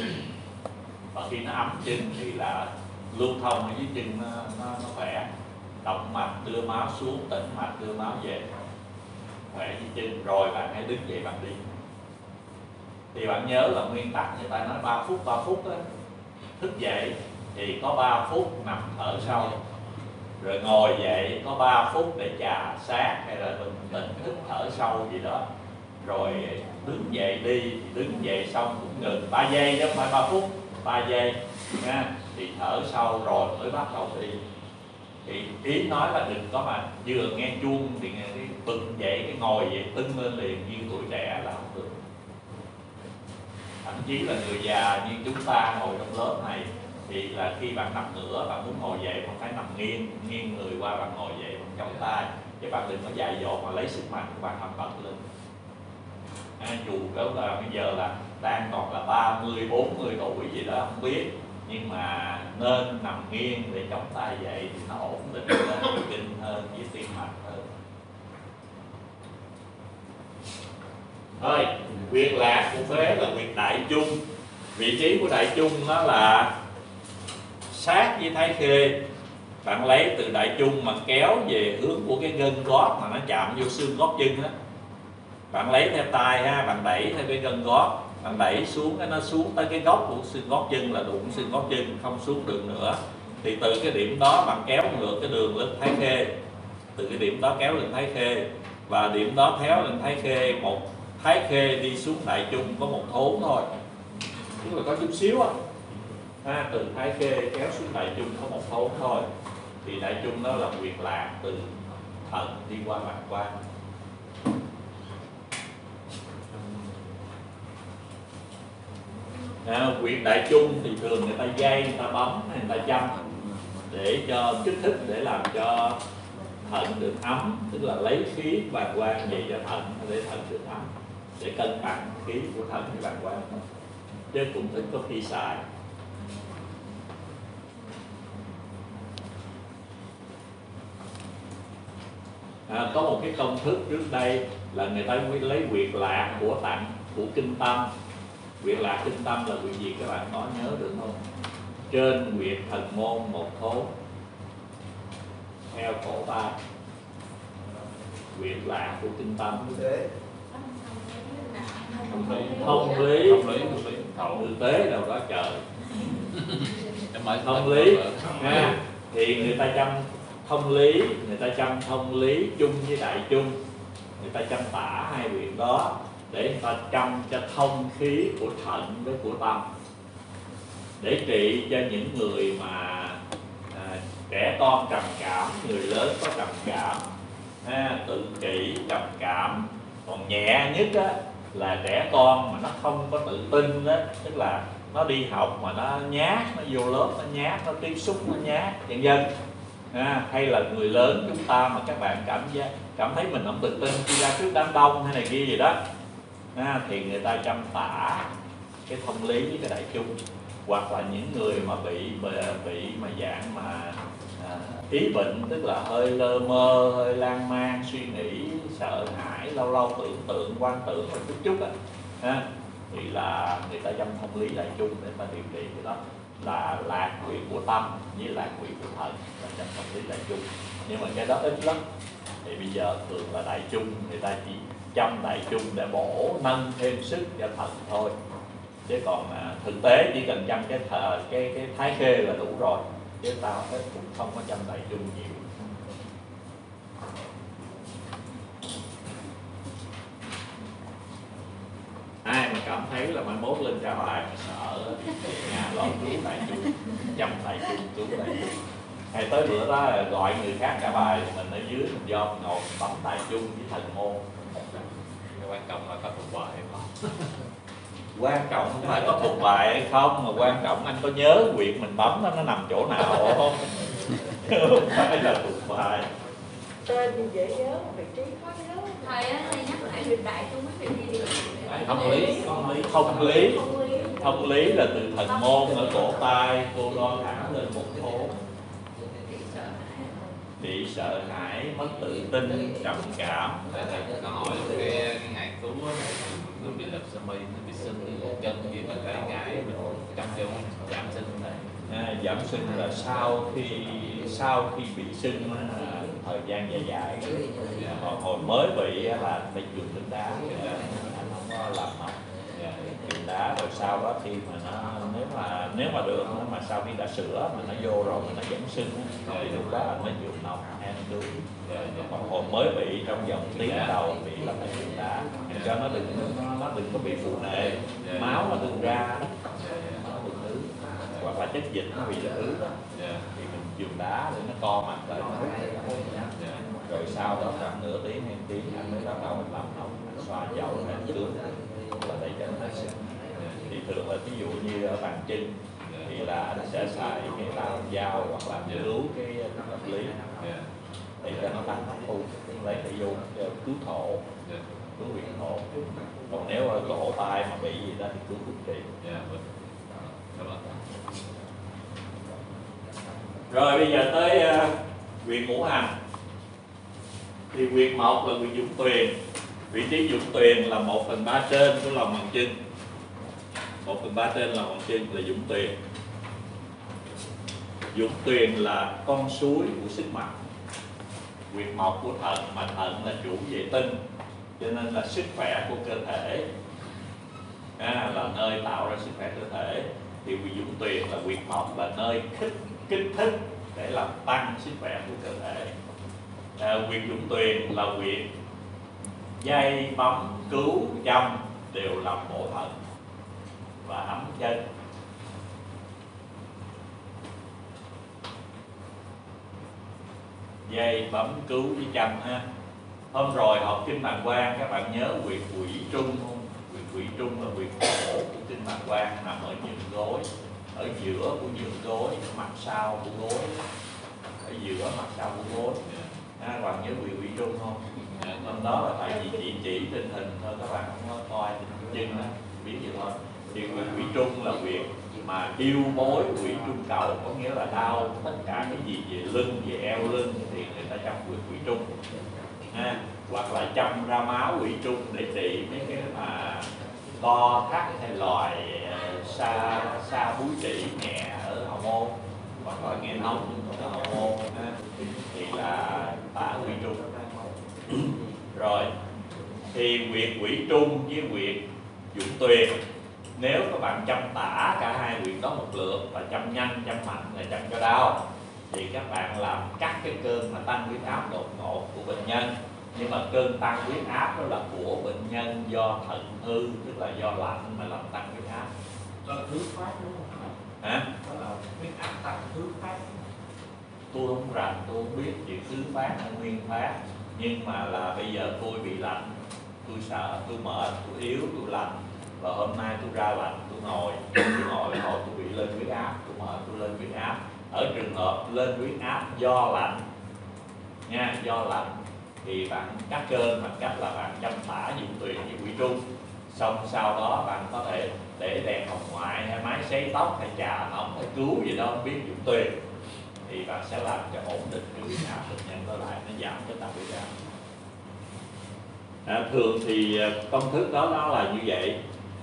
S1: Và khi nó ấm chân thì là lưu thông ở dưới chân nó, nó, nó khỏe. Động mạch đưa máu xuống, tĩnh mạch đưa máu về, khỏe dưới chân. Rồi bạn hãy đứng dậy bạn đi. Thì bạn nhớ là nguyên tắc người ta nói ba phút ba phút đó. Thức dậy thì có ba phút nằm thở sâu, rồi ngồi dậy có ba phút để chà sát hay là bình tĩnh hít thở sâu gì đó, rồi đứng dậy đi thì đứng dậy xong cũng ngừng ba giây đó, không phải ba phút, ba giây nha, thì thở sâu rồi mới bắt đầu đi. Thì ý nói là đừng có mà vừa nghe chuông thì nghe cái bừng dậy, cái ngồi dậy tưng lên liền như tuổi trẻ là không được. Thậm chí là người già như chúng ta ngồi trong lớp này thì là khi bạn nằm ngửa, bạn muốn ngồi dậy bạn phải nằm nghiêng, nghiêng người qua, bạn ngồi dậy bằng chống tay, chứ bạn đừng có dại dột mà lấy sức mạnh của bạn làm bật lên. À, dù đó là bây giờ là đang còn là ba mươi, bốn mươi tuổi gì đó không biết, nhưng mà nên nằm nghiêng để chống tay dậy thì nó ổn định hơn, kinh hơn, với tim mạch hơn. Thôi, huyệt lạc của phế là huyệt đại trung. Vị trí của đại trung nó là sát với thái khê. Bạn lấy từ đại trung mà kéo về hướng của cái gân gót mà nó chạm vô xương gót chân á. Bạn lấy theo tay ha, bạn đẩy theo cái gân gót, bạn đẩy xuống cái nó xuống tới cái gốc của xương gót chân là đụng xương gót chân, không xuống được nữa. Thì từ cái điểm đó bạn kéo ngược cái đường lên thái khê. Từ cái điểm đó kéo lên thái khê, và điểm đó kéo lên thái khê, một thái khê đi xuống đại trung có một thốn thôi, tức là có chút xíu á. À, từ thái khê kéo xuống đại trung có một thốn thôi, thì đại trung đó là huyệt lạc từ thận đi qua bàng quang. À, huyệt đại trung thì thường người ta dây, người ta bấm hay người ta châm để cho kích thích, để làm cho thận được ấm, tức là lấy khí bàng quang về cho thận để thận được ấm, để cân bằng khí của thận với bàng quang, chứ cũng thích có khi xài. À, có một cái công thức trước đây là người ta lấy huyệt lạc của tạng của kinh tâm. Huyệt lạc kinh tâm là huyệt gì các bạn có nhớ được không? Trên huyệt thần môn một thốn, eo cổ ba. Huyệt lạc của kinh tâm.
S5: Thông lý,
S1: Thông lý,
S5: thông lý, thông lý, thậu
S1: thực tế đâu đó trời. Thông lý ha, thì người ta chăm thông lý, người ta chăm thông lý chung với đại chung, người ta chăm tả hai huyệt đó để người ta chăm cho thông khí của thận với của tâm, để trị cho những người mà à, trẻ con trầm cảm, người lớn có trầm cảm, ha, tự kỷ, trầm cảm. Còn nhẹ nhất á, là trẻ con mà nó không có tự tin đó, tức là nó đi học mà nó nhát, nó vô lớp nó nhát, nó tiếp xúc nó nhát, vân vân. À, hay là người lớn chúng ta mà các bạn cảm giác cảm thấy mình không tự tin khi ra trước đám đông hay này kia gì đó, à, thì người ta chăm tả cái thông lý với cái đại chung. Hoặc là những người mà bị bị mà dạng mà à, ý bệnh, tức là hơi lơ mơ, hơi lan man, suy nghĩ, sợ hãi, lâu lâu tưởng tượng, quan tưởng một chút chút á, ha, thì là người ta dâm thông lý đại chung để mà điều trị cái đó là lạc quỷ của tâm với lạc quỷ của thận là dâm thông lý đại chung, nhưng mà cái đó ít lắm. Thì bây giờ thường là đại chung, người ta chỉ châm đại chung để bổ nâng thêm sức cho thận thôi, chứ còn à, thực tế chỉ cần châm cái thờ, cái cái thái khê là đủ rồi, chứ tao hết cũng không có châm đại chung nhiều. Ai mà cảm thấy là mai mốt lên trả bài mà sợ thì nhà lo cứu đại chung, châm đại chung, cứu đại chung. Hay tới bữa đó gọi người khác trả bài, mình ở dưới mình do ngồi bấm đại chung với thần môn.
S5: Cái quan trọng là có thuộc bài hay không?
S1: Quan trọng không phải có thuộc bài hay không, mà quan trọng anh có nhớ quyệt mình bấm đó nó nằm chỗ nào không? Không phải là thuộc bài.
S2: Tên thì dễ nhớ, vị trí khó nhớ.
S4: Thầy á, thầy nhắc lại việc đại chung với việc gì đi.
S1: Thông lý, thông lý, thông lý, thông lý là từ thần môn ở cổ tay, cô đo thẳng lên một phố. Bị sợ hãi, mất tự tin, trầm cảm.
S5: Thầy có hỏi cái cái ngải cứu á, nó bị lệch sơ mi, nó bị sưng cái một chân gì mình phải ngải mình trong cho giảm sưng này.
S1: À, giảm sưng là sau khi sau khi bị sưng à, thời gian dài dài, hồi, hồi mới bị là phải dùng nước đá, anh không có làm mập, dùng đá rồi sau đó khi mà nó nếu mà nếu mà được mà sau khi đã sửa mà nó vô rồi mà nó vẫn sưng thì lúc đó anh mới dùng nọc ăn cứu. Còn hồi mới bị trong vòng tiếng đầu bị là phải dùng đá để cho nó đừng nó, nó đừng có bị phụ nề, máu nó đừng ra, nó đừng ứ, hoặc là chất dịch nó bị ứ đó thì mình dùng đá để nó co mặt lại, rồi sau đó khoảng nửa tiếng hay tiếng anh mới bắt đầu làm nóng xoa dầu để cứu là để cho nó sưng. Thì thường là ví dụ như ở bàn chân thì là anh sẽ xài cái lao dao hoặc là cứu cái vật lý để cho nó tăng hấp thu, lấy để vô cứu thổ, cứu huyệt thổ. Còn nếu ở cổ tay mà bị gì đó thì cứu cực trị. Rồi bây giờ tới uh, huyệt ngũ hành. Thì huyệt một là huyệt dũng tuyền. Vị trí dũng tuyền là một phần ba trên của lòng bàn chân. Một phần ba trên lòng bàn chân là dũng tuyền. Dũng tuyền là con suối của sức mạnh. Huyệt mộc của thận, mà thận là chủ về tinh, cho nên là sức khỏe của cơ thể, à, là nơi tạo ra sức khỏe cơ thể. Thì huyệt dũng tuyền là huyệt mộc, là nơi kích kích thích để làm tăng sức khỏe của cơ thể. À, huyệt dũng tuyền là huyệt dây bấm cứu châm đều làm bổ thận và ấm chân. Dây bấm cứu với châm ha. Hôm rồi học kinh bàng quang các bạn nhớ huyệt quỷ trung không? Huyệt quỷ trung là huyệt cổ của kinh bàng quang, nằm ở nhượng gối, ở giữa của nhượng gối, mặt sau của gối, ở giữa mặt sau của gối. À, các bạn nhớ huyệt quỷ trung không? Hôm đó là tại vì chỉ chỉ trên hình thôi, các bạn không có coi trên chân đó, biết gì thôi. Thì huyệt quỷ trung là huyệt mà yêu bối quỷ trung cầu, có nghĩa là đau tất cả cái gì về lưng, về eo lưng thì người ta chăm huyệt quỷ trung. À, hoặc là chăm ra máu quỷ trung để trị mấy cái mà co thắt hay loài sa sa búi trĩ nhẹ ở hậu môn, hoặc là nghe nóng ở hậu môn à, thì là tả quỷ trung. Rồi thì huyệt quỷ trung với huyệt dũng tuyền, nếu các bạn chăm tả cả hai huyệt đó một lượt và chăm nhanh chăm mạnh là chăm cho đau, thì các bạn làm cắt cái cơn mà tăng huyết áp đột ngột của bệnh nhân. Nhưng mà cơn tăng huyết áp đó là của bệnh nhân do thận hư, tức là do lạnh mà làm tăng huyết áp.
S5: Đó là thứ phát đúng không?
S1: Hả?
S5: Đó là huyết áp tăng thứ phát.
S1: Tôi không rành, tôi không biết chuyện thứ phát hay nguyên phát. Nhưng mà là bây giờ tôi bị lạnh, tôi sợ, tôi mệt, tôi yếu, tôi lạnh. Và hôm nay tôi ra lạnh, tôi ngồi, tôi ngồi hồi tôi bị lên huyết áp, tôi mệt, tôi lên huyết áp. Ở trường hợp lên huyết áp do lạnh nha, do lạnh thì bạn cắt cơn bằng cách là bạn chăm tả dũng tuyền với quỷ trung, xong sau đó bạn có thể để đèn hồng ngoại hay máy sấy tóc hay trà nóng hay cứu gì đó không biết dũng tuyền, thì bạn sẽ làm cho ổn định cái huyết áp bệnh nhân đó lại, nó giảm cái tăng huyết áp. À, thường thì công thức đó nó là như vậy.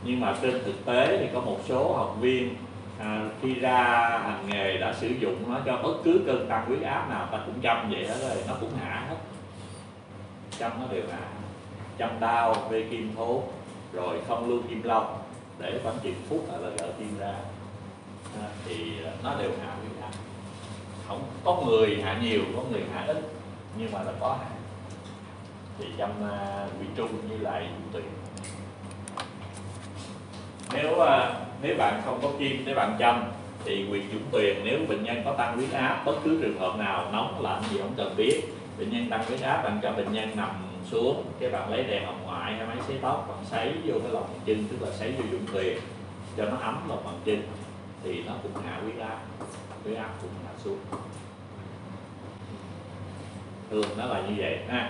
S1: Nhưng mà trên thực tế thì có một số học viên à, khi ra hành nghề đã sử dụng nó cho bất cứ cơn tăng huyết áp nào ta cũng chăm vậy hết rồi, nó cũng hạ hết, chăm nó đều hạ, chăm đau vê kim thố rồi không lưu kim long để khoảng chừng phút là gỡ tim ra à, thì nó đều hạ huyết áp. Không có người hạ nhiều, có người hạ ít, nhưng mà là có hạ. Thì chăm uh, Huy Trung như lại Dũng Tuyền. Nếu uh, nếu bạn không có kim để bạn chăm thì Quyền Dũng Tuyền, nếu bệnh nhân có tăng huyết áp bất cứ trường hợp nào nóng lạnh gì không cần biết, bệnh nhân tăng huyết áp bạn cho bệnh nhân nằm xuống, cái bạn lấy đèn hồng ngoại hay máy sấy tóc, bạn sấy vô cái lòng bàn chân, tức là sấy vô Dũng Tuyền cho nó ấm lòng bàn chân thì nó cũng hạ huyết áp, huyết áp cũng hạ xuống. Thường nó là như vậy ha.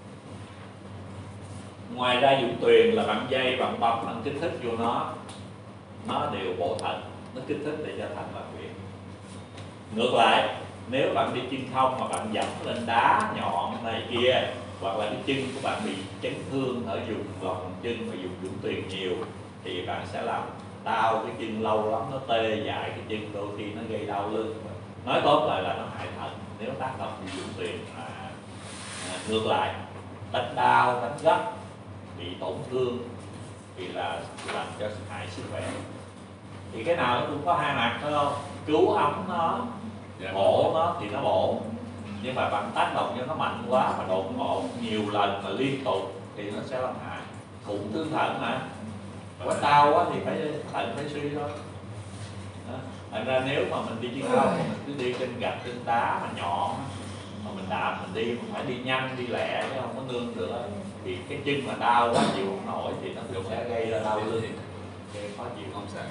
S1: Ngoài ra Dũng Tuyền là bạn dây, bạn bấm, bạn kích thích vô nó, nó đều bổ thận, nó kích thích để cho thận làm việc. Ngược lại, nếu bạn đi chân không mà bạn dẫm lên đá nhọn này kia, hoặc là cái chân của bạn bị chấn thương ở vùng lòng chân và dùng Dũng Tuyền nhiều, thì bạn sẽ làm đau cái chân lâu lắm, nó tê dại cái chân, đôi khi nó gây đau lưng. Nói tóm lại là nó hại thận nếu tác động với Dũng Tuyền. À, à, ngược lại, đánh đau, đánh gấp, bị tổn thương thì là làm cho hại sức khỏe. Thì cái nào nó cũng có hai mặt phải không? Cứu ấm nó, bổ nó thì nó bổ, nhưng mà bạn tác động cho nó mạnh quá mà đột ngột nhiều lần mà liên tục thì nó sẽ làm hại. Thủng thương thận mà, quá đau quá thì phải thận phải suy thôi. Thành ra nếu mà mình đi trên không, mình cứ đi trên gạch, trên đá mà nhọn mà mình đạp mình đi, mình phải đi nhanh, đi lẹ chứ không có nương được, thì cái chân mà đau quá chịu không nổi thì nó cũng sẽ gây ra đau lưng, gây khó chịu không sao.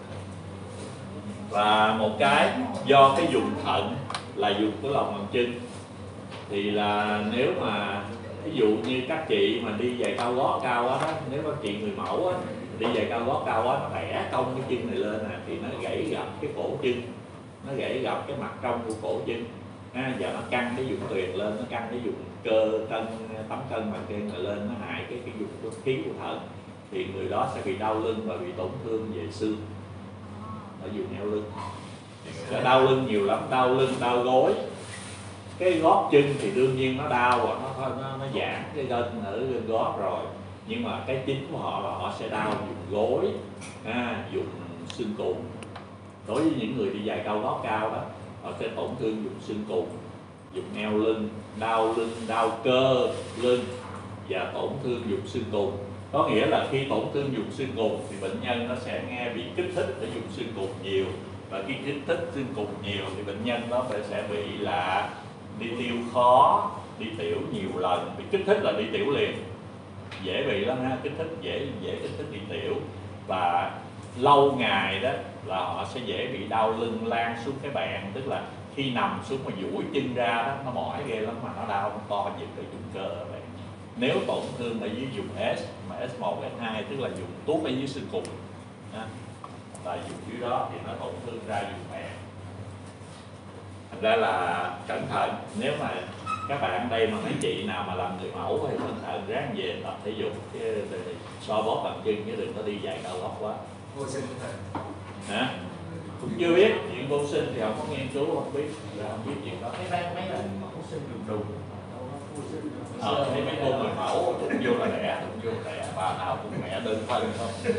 S1: Và một cái do cái vùng thận là vùng của lòng bàn chân, thì là nếu mà ví dụ như các chị mà đi giày cao gót cao quá đó, nếu các chị người mẫu á, đi giày cao gót cao quá nó bẻ cong cái chân này lên nè, thì nó gãy gập cái cổ chân, nó gãy gập cái mặt trong của cổ chân ha, và nó căng cái vùng tuyền lên, nó căng cái vùng cơ cân, tấm cân bàn chân này lên, nó hại cái cái vùng khí của thận, thì người đó sẽ bị đau lưng và bị tổn thương về xương ở vùng eo lưng. Sẽ đau lưng nhiều lắm, đau lưng, đau gối. Cái gót chân thì đương nhiên nó đau và nó nó, nó giãn cái gân ở gân gót rồi, nhưng mà cái chính của họ là họ sẽ đau vùng gối, à, vùng xương cụt. Đối với những người đi giày cao gót cao đó, họ sẽ tổn thương vùng xương cụt, vùng eo lưng, đau lưng, đau cơ lưng và tổn thương vùng xương cụt. Có nghĩa là khi tổn thương vùng xương cụt thì bệnh nhân nó sẽ nghe bị kích thích ở vùng xương cụt nhiều, và khi kích thích xương cụt nhiều thì bệnh nhân nó sẽ bị là đi tiêu khó, đi tiểu nhiều lần. Bị kích thích là đi tiểu liền, dễ bị lắm ha, kích thích dễ dễ kích thích đi tiểu, và lâu ngày đó là họ sẽ dễ bị đau lưng lan xuống cái bàn, tức là khi nằm xuống mà duỗi chân ra đó nó mỏi ghê lắm mà nó đau, nó co giật ở vùng cơ vậy. Nếu tổn thương ở dưới vùng S mà S một, S hai tức là vùng tuốt ở dưới xương cụt ha, là vùng dưới đó thì nó tổn thương ra vùng bàn. Thành ra là cẩn thận, nếu mà các bạn đây mà mấy chị nào mà làm người mẫu thì cẩn thận, ráng về tập thể dục chứ so bóp bàn chân chứ đừng có đi giày cao gót quá.
S6: Vô sinh thầy.
S1: Hả? Cũng chưa biết, chuyện vô sinh thì không có nghiên cứu, không biết, là không biết chuyện đó.
S5: Mấy mấy mấy lần mẫu sinh đùng đùng,
S1: Ờ, thấy mấy cô người mẫu cũng vô là đẻ, cũng vô là đẻ, bà nào cũng mẹ đơn thân không.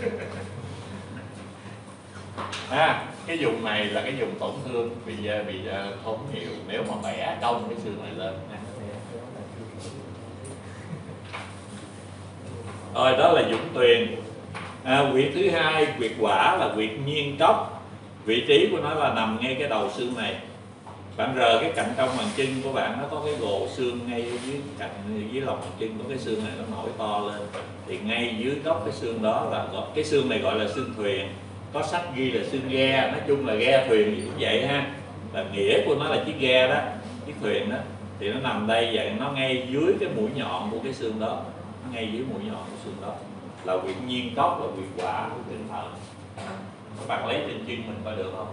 S1: À, cái vùng này là cái vùng tổn thương bị bị thốn nhiều, nếu mà bẻ cong cái xương này lên. Rồi đó là Dũng Tuyền. À, quyệt thứ hai, quyệt quả là quyệt nhiên cốc. Vị trí của nó là nằm ngay cái đầu xương này. Bạn rờ cái cạnh trong bàn chân của bạn, nó có cái gồ xương ngay dưới cạnh dưới lòng bàn chân, có cái xương này nó nổi to lên. Thì ngay dưới gốc cái xương đó là cái xương này gọi là xương thuyền. Có sách ghi là xương ghe, nói chung là ghe thuyền cũng vậy ha. Là nghĩa của nó là chiếc ghe đó, chiếc thuyền đó. Thì nó nằm đây vậy, nó ngay dưới cái mũi nhọn của cái xương đó, nó ngay dưới mũi nhọn của xương đó. Là quyệt nhiên cốc, là quyệt quả của tinh thận. Các bạn lấy trên chân mình coi được không?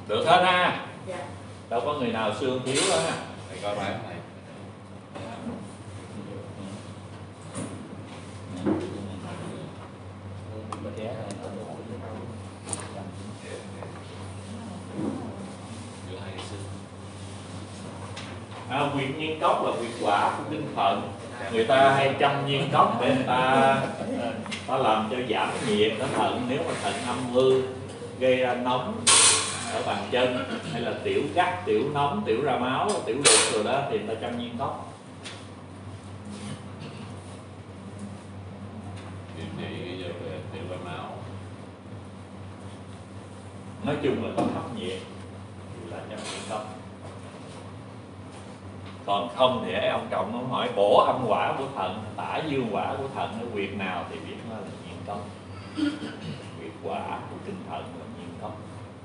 S1: Được hết ha.
S2: Dạ.
S1: Đâu có người nào xương thiếu đó ha.
S5: Thầy coi bản này.
S1: À, quyệt nhiên cốc là quyệt quả của kinh phận. Người ta hay châm nhiên cốc để người ta ta làm cho giảm nhiệt ở thận. Nếu mà thận âm hư gây ra nóng ở bàn chân hay là tiểu gắt, tiểu nóng, tiểu ra máu, tiểu đục rồi đó thì người ta châm nhiên cốc.
S5: Điều trị giờ về tiểu ra máu.
S1: Nói chung là có thấp nhiệt thì là châm nhiên cốc. Còn không thì ông Trọng ông hỏi bổ âm quả của thận, tả dương quả của thận ở huyệt nào thì biết nó là nhiên cốc. Huyệt quả của kinh thận là nhiên cốc.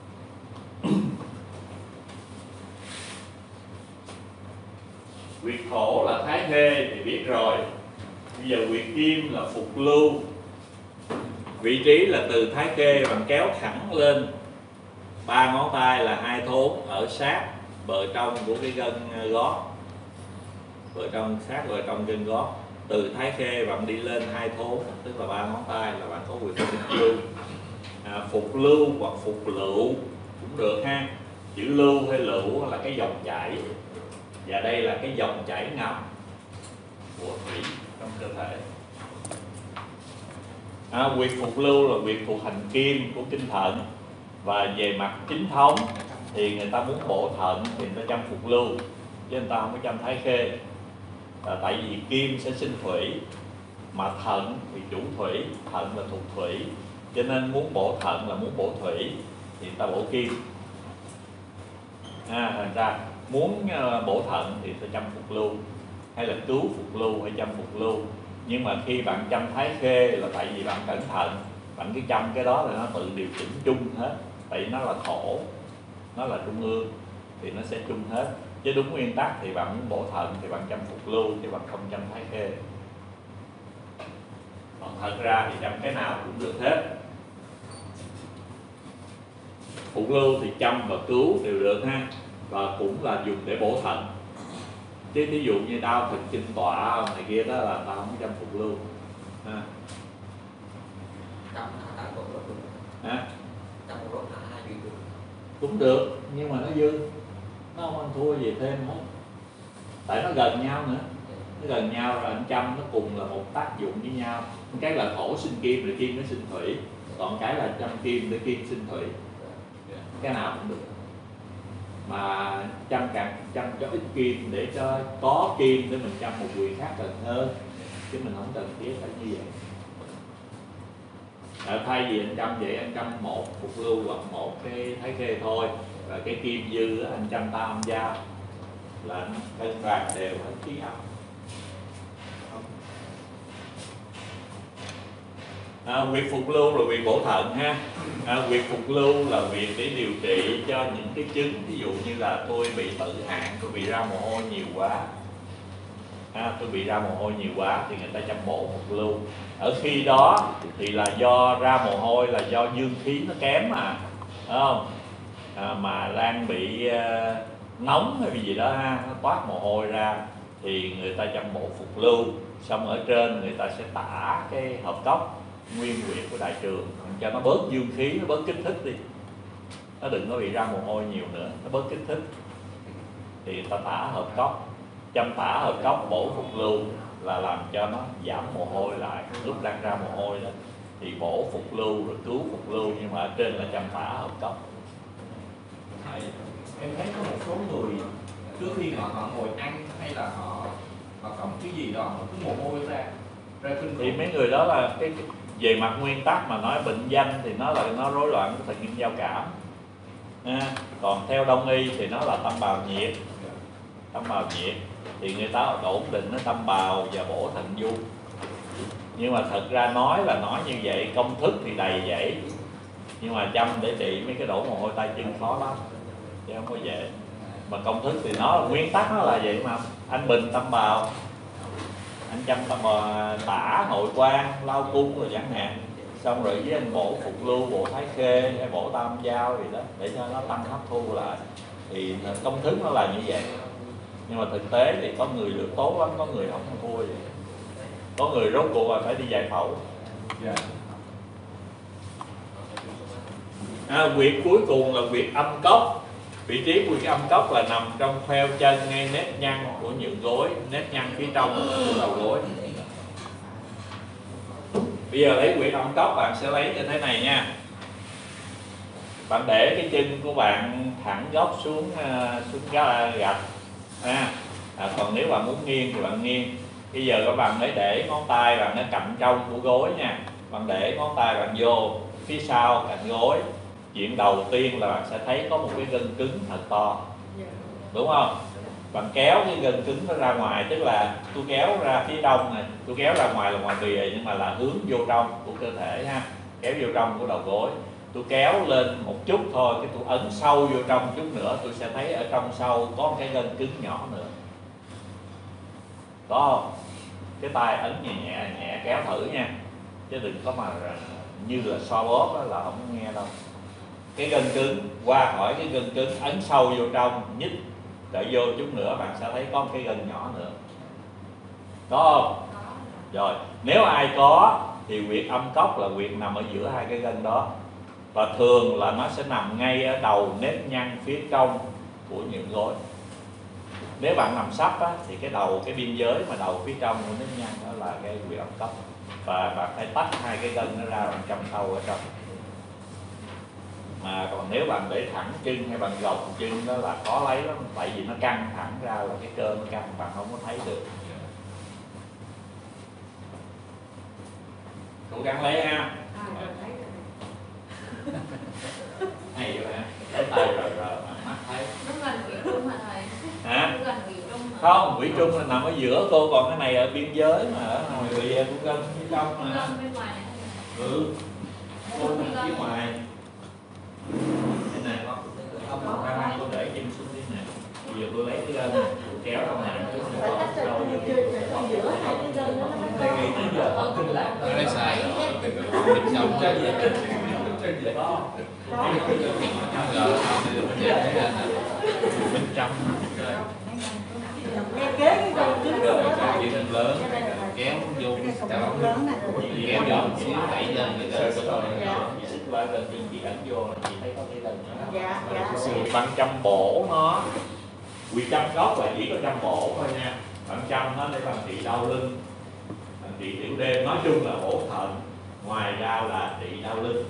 S1: Huyệt thổ là thái khê thì biết rồi. Bây giờ huyệt kim là phục lưu. Vị trí là từ thái khê bằng kéo thẳng lên ba ngón tay là hai thốn ở sát bờ trong của cái gân gót, bờ trong sát bờ trong gân gót. Từ thái khê bạn đi lên hai thốn tức là ba ngón tay là bạn có huyệt phục lưu. À, phục lưu hoặc phục lựu cũng được ha. Chữ lưu hay lựu là cái dòng chảy, và đây là cái dòng chảy ngầm của thủy trong cơ thể. À, huyệt phục lưu là huyệt thuộc hành kim của kinh thận. Và về mặt chính thống thì người ta muốn bổ thận thì người ta chăm phục lưu, chứ người ta không có chăm thái khê. À, tại vì kim sẽ sinh thủy, mà thận thì chủ thủy, thận là thuộc thủy, cho nên muốn bổ thận là muốn bổ thủy thì người ta bổ kim. À, thành ra muốn uh, bổ thận thì ta chăm phục lưu, hay là cứu phục lưu hay chăm phục lưu. Nhưng mà khi bạn chăm thái khê là tại vì bạn cẩn thận, bạn cứ chăm cái đó là nó tự điều chỉnh chung hết. Tại vì nó là thổ, nó là trung ương thì nó sẽ chung hết. Chứ đúng nguyên tắc thì bạn muốn bổ thận thì bạn chăm phục lưu chứ bạn không chăm thái khê. Còn thật ra thì chăm cái nào cũng được hết. Phục lưu thì chăm và cứu đều được ha, và cũng là dùng để bổ thận. Chứ ví dụ như đau thần kinh tọa này kia đó là tao không chăm phục lưu ha. Ha? Cũng được, nhưng mà nó dư, nó không ăn thua gì thêm hết. Tại nó gần nhau nữa, nó gần nhau rồi anh chăm nó cùng là một tác dụng với nhau. Cái là thổ sinh kim rồi kim nó sinh thủy, còn cái là chăm kim để kim sinh thủy. Cái nào cũng được, mà chăm càng chăm cho ít kim để cho có kim để mình chăm một quyền khác cần hơn, chứ mình không cần thiết phải như vậy. À, thay vì anh chăm vậy anh chăm một phục lưu hoặc một cái thái khê thôi, và cái kim dư anh chăm tam âm giao là cân bằng đều hết khí âm. À, việc phục lưu rồi việc bổ thận ha. À, việc phục lưu là việc để điều trị cho những cái chứng, ví dụ như là tôi bị tự hạn, tôi bị ra mồ hôi nhiều quá. À, tôi bị ra mồ hôi nhiều quá thì người ta chăm bổ phục lưu. Ở khi đó thì là do ra mồ hôi là do dương khí nó kém mà, đúng không? À, mà đang bị uh, nóng hay gì đó ha, nó toát mồ hôi ra thì người ta chăm bổ phục lưu. Xong ở trên người ta sẽ tả cái hợp cốc nguyên huyệt của đại trường cho nó bớt dương khí, nó bớt kích thích đi, nó đừng có bị ra mồ hôi nhiều nữa, nó bớt kích thích thì người ta tả hợp cốc. Chăm tả hợp cốc bổ phục lưu là làm cho nó giảm mồ hôi lại, lúc đang ra mồ hôi đó thì bổ phục lưu rồi cứu phục lưu, nhưng mà ở trên là chăm tả hợp cốc.
S5: Em thấy có một số người trước khi họ họ ngồi ăn hay là họ họ cầm cái gì đó họ cứ mồ hôi ra ra kinh
S1: Thì mấy người đó là cái về mặt nguyên tắc mà nói bệnh danh thì nó là nó rối loạn thần kinh giao cảm. À, còn theo đông y thì nó là tâm bào nhiệt, tâm bào nhiệt thì người ta ổn định nó tâm bào và bổ thận du. Nhưng mà thật ra nói là nói như vậy, công thức thì đầy dẫy, nhưng mà chăm để trị mấy cái đổ mồ hôi tay chân khó lắm chứ không có dễ. Mà công thức thì nó nguyên tắc nó là vậy mà. Anh bình tâm bào, anh chăm tâm bào tả nội quan, lao cung rồi chẳng hạn, xong rồi với anh bổ phục lưu, bổ thái khê hay bổ tam giao gì đó để cho nó tăng hấp thu lại, thì công thức nó là như vậy. Nhưng mà thực tế thì có người được tốt lắm, có người không thua vậy. Có người rốt cuộc là phải đi giải phẫu. À, huyệt cuối cùng là huyệt âm cốc. Vị trí huyệt âm cốc là nằm trong khoeo chân ngay nếp nhăn của nhượng gối, nếp nhăn phía trong của đầu gối. Bây giờ lấy huyệt âm cốc bạn sẽ lấy như thế này nha. Bạn để cái chân của bạn thẳng góc xuống xuống gạch. À, à, còn nếu bạn muốn nghiêng thì bạn nghiêng. Bây giờ các bạn mới để ngón tay bạn nó cạnh trong của gối nha. Bạn để ngón tay bạn vô phía sau cạnh gối. Chuyện đầu tiên là bạn sẽ thấy có một cái gân cứng thật to, đúng không? Bạn kéo cái gân cứng nó ra ngoài, tức là tôi kéo ra phía trong này, tôi kéo ra ngoài là ngoài bìa nhưng mà là hướng vô trong của cơ thể ha, kéo vô trong của đầu gối. Tôi kéo lên một chút thôi, cái tôi ấn sâu vô trong chút nữa, tôi sẽ thấy ở trong sâu có một cái gân cứng nhỏ nữa. Có không? Cái tay ấn nhẹ nhẹ nhẹ kéo thử nha, chứ đừng có mà như là xoa bóp đó là không nghe đâu. Cái gân cứng qua khỏi cái gân cứng, ấn sâu vô trong, nhích trở vô chút nữa bạn sẽ thấy có một cái gân nhỏ nữa. Có không? Rồi, nếu ai có thì huyệt âm cốc là huyệt nằm ở giữa hai cái gân đó. Và thường là nó sẽ nằm ngay ở đầu nếp nhăn phía trong của nhượng gối. Nếu bạn nằm sấp á, thì cái đầu, cái biên giới mà đầu phía trong của nếp nhăn đó là cái huyệt âm cốc. Và bạn phải tách hai cái gân nó ra bằng trong sâu ở trong. Mà còn nếu bạn để thẳng chân hay bạn gồng chân đó là khó lấy lắm, tại vì nó căng thẳng ra là cái cơ nó căng, bạn không có thấy được. Cố gắng lấy ha. Hay vậy hả? Lấy tay rờ rờ mà mắt thấy.
S4: Nó gần quỷ trung hả thầy?
S1: Hả?
S4: Nó gần quỷ trung hả?
S1: Không, quỷ trung là nằm ở giữa cô, còn cái này ở biên giới mà ở ngoài bìa của gân phía trong mà.
S4: Gần bên ngoài này.
S1: Ừ. Cô nằm phía ngoài. Thế này con. Không, ra hai cô để chân xuống đi nè. Bây giờ tôi lấy cái gân, tôi kéo ra ngoài.
S2: Phải tách ra giữa hai cái gân đó nó mới
S1: Đây nghĩ tới giờ không kinh lạc.
S3: Nó lấy xài bên trong
S1: Cái gì kinh trên vậy đó.
S3: bên trong
S2: nghe kế cái gân cứng luôn đó thầy.
S3: gì lớn kéo vô kéo vô xíu đẩy lên người ta
S1: Xích qua gần chân chị ấn vô chị thấy có cái lần đó.
S2: Dạ, dạ.
S1: Bạn chăm bổ nó, quy chăm gốc là chỉ có chăm bổ thôi nha. Bạn chăm nó để bạn trị đau lưng, bạn trị tiểu đêm, nói chung là bổ thận. Ngoài ra là trị đau lưng.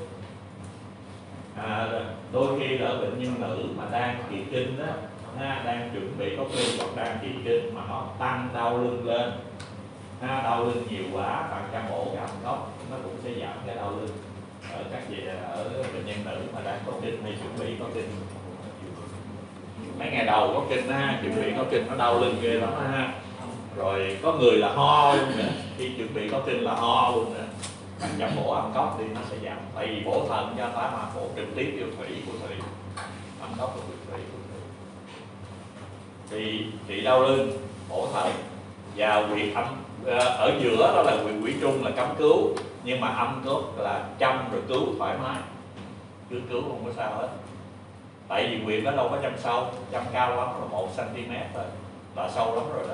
S1: À, đôi khi là bệnh nhân nữ mà đang kỳ kinh đó, ha, đang chuẩn bị có kinh hoặc đang kỳ kinh mà nó tăng đau lưng lên, ha, đau lưng nhiều quá, bạn chăm bổ cái họng gốc nó cũng sẽ giảm cái đau lưng ở các vị ở bệnh nhân nữ mà đang có kinh hay chuẩn bị có kinh. Mấy ngày đầu có kinh ha, chuẩn bị có kinh nó đau lưng ghê lắm ha. Rồi có người là ho luôn nữa, khi chuẩn bị có kinh là ho luôn nữa. Bạn chăm bổ âm cốc đi nó sẽ giảm. Tại vì bổ thận cho ta mà bổ trực tiếp vô thủy của thủy, âm cốc là thủy của thủy. Thì trị đau lưng, bổ thận và huyệt âm ở giữa đó là huyệt quỷ trung là cấm cứu, nhưng mà âm cốt là chăm rồi cứu thoải mái, cứ cứu không có sao hết. Tại vì huyệt đó đâu có chăm sâu, chăm cao lắm là một xăng-ti-mét thôi là sâu lắm rồi đó.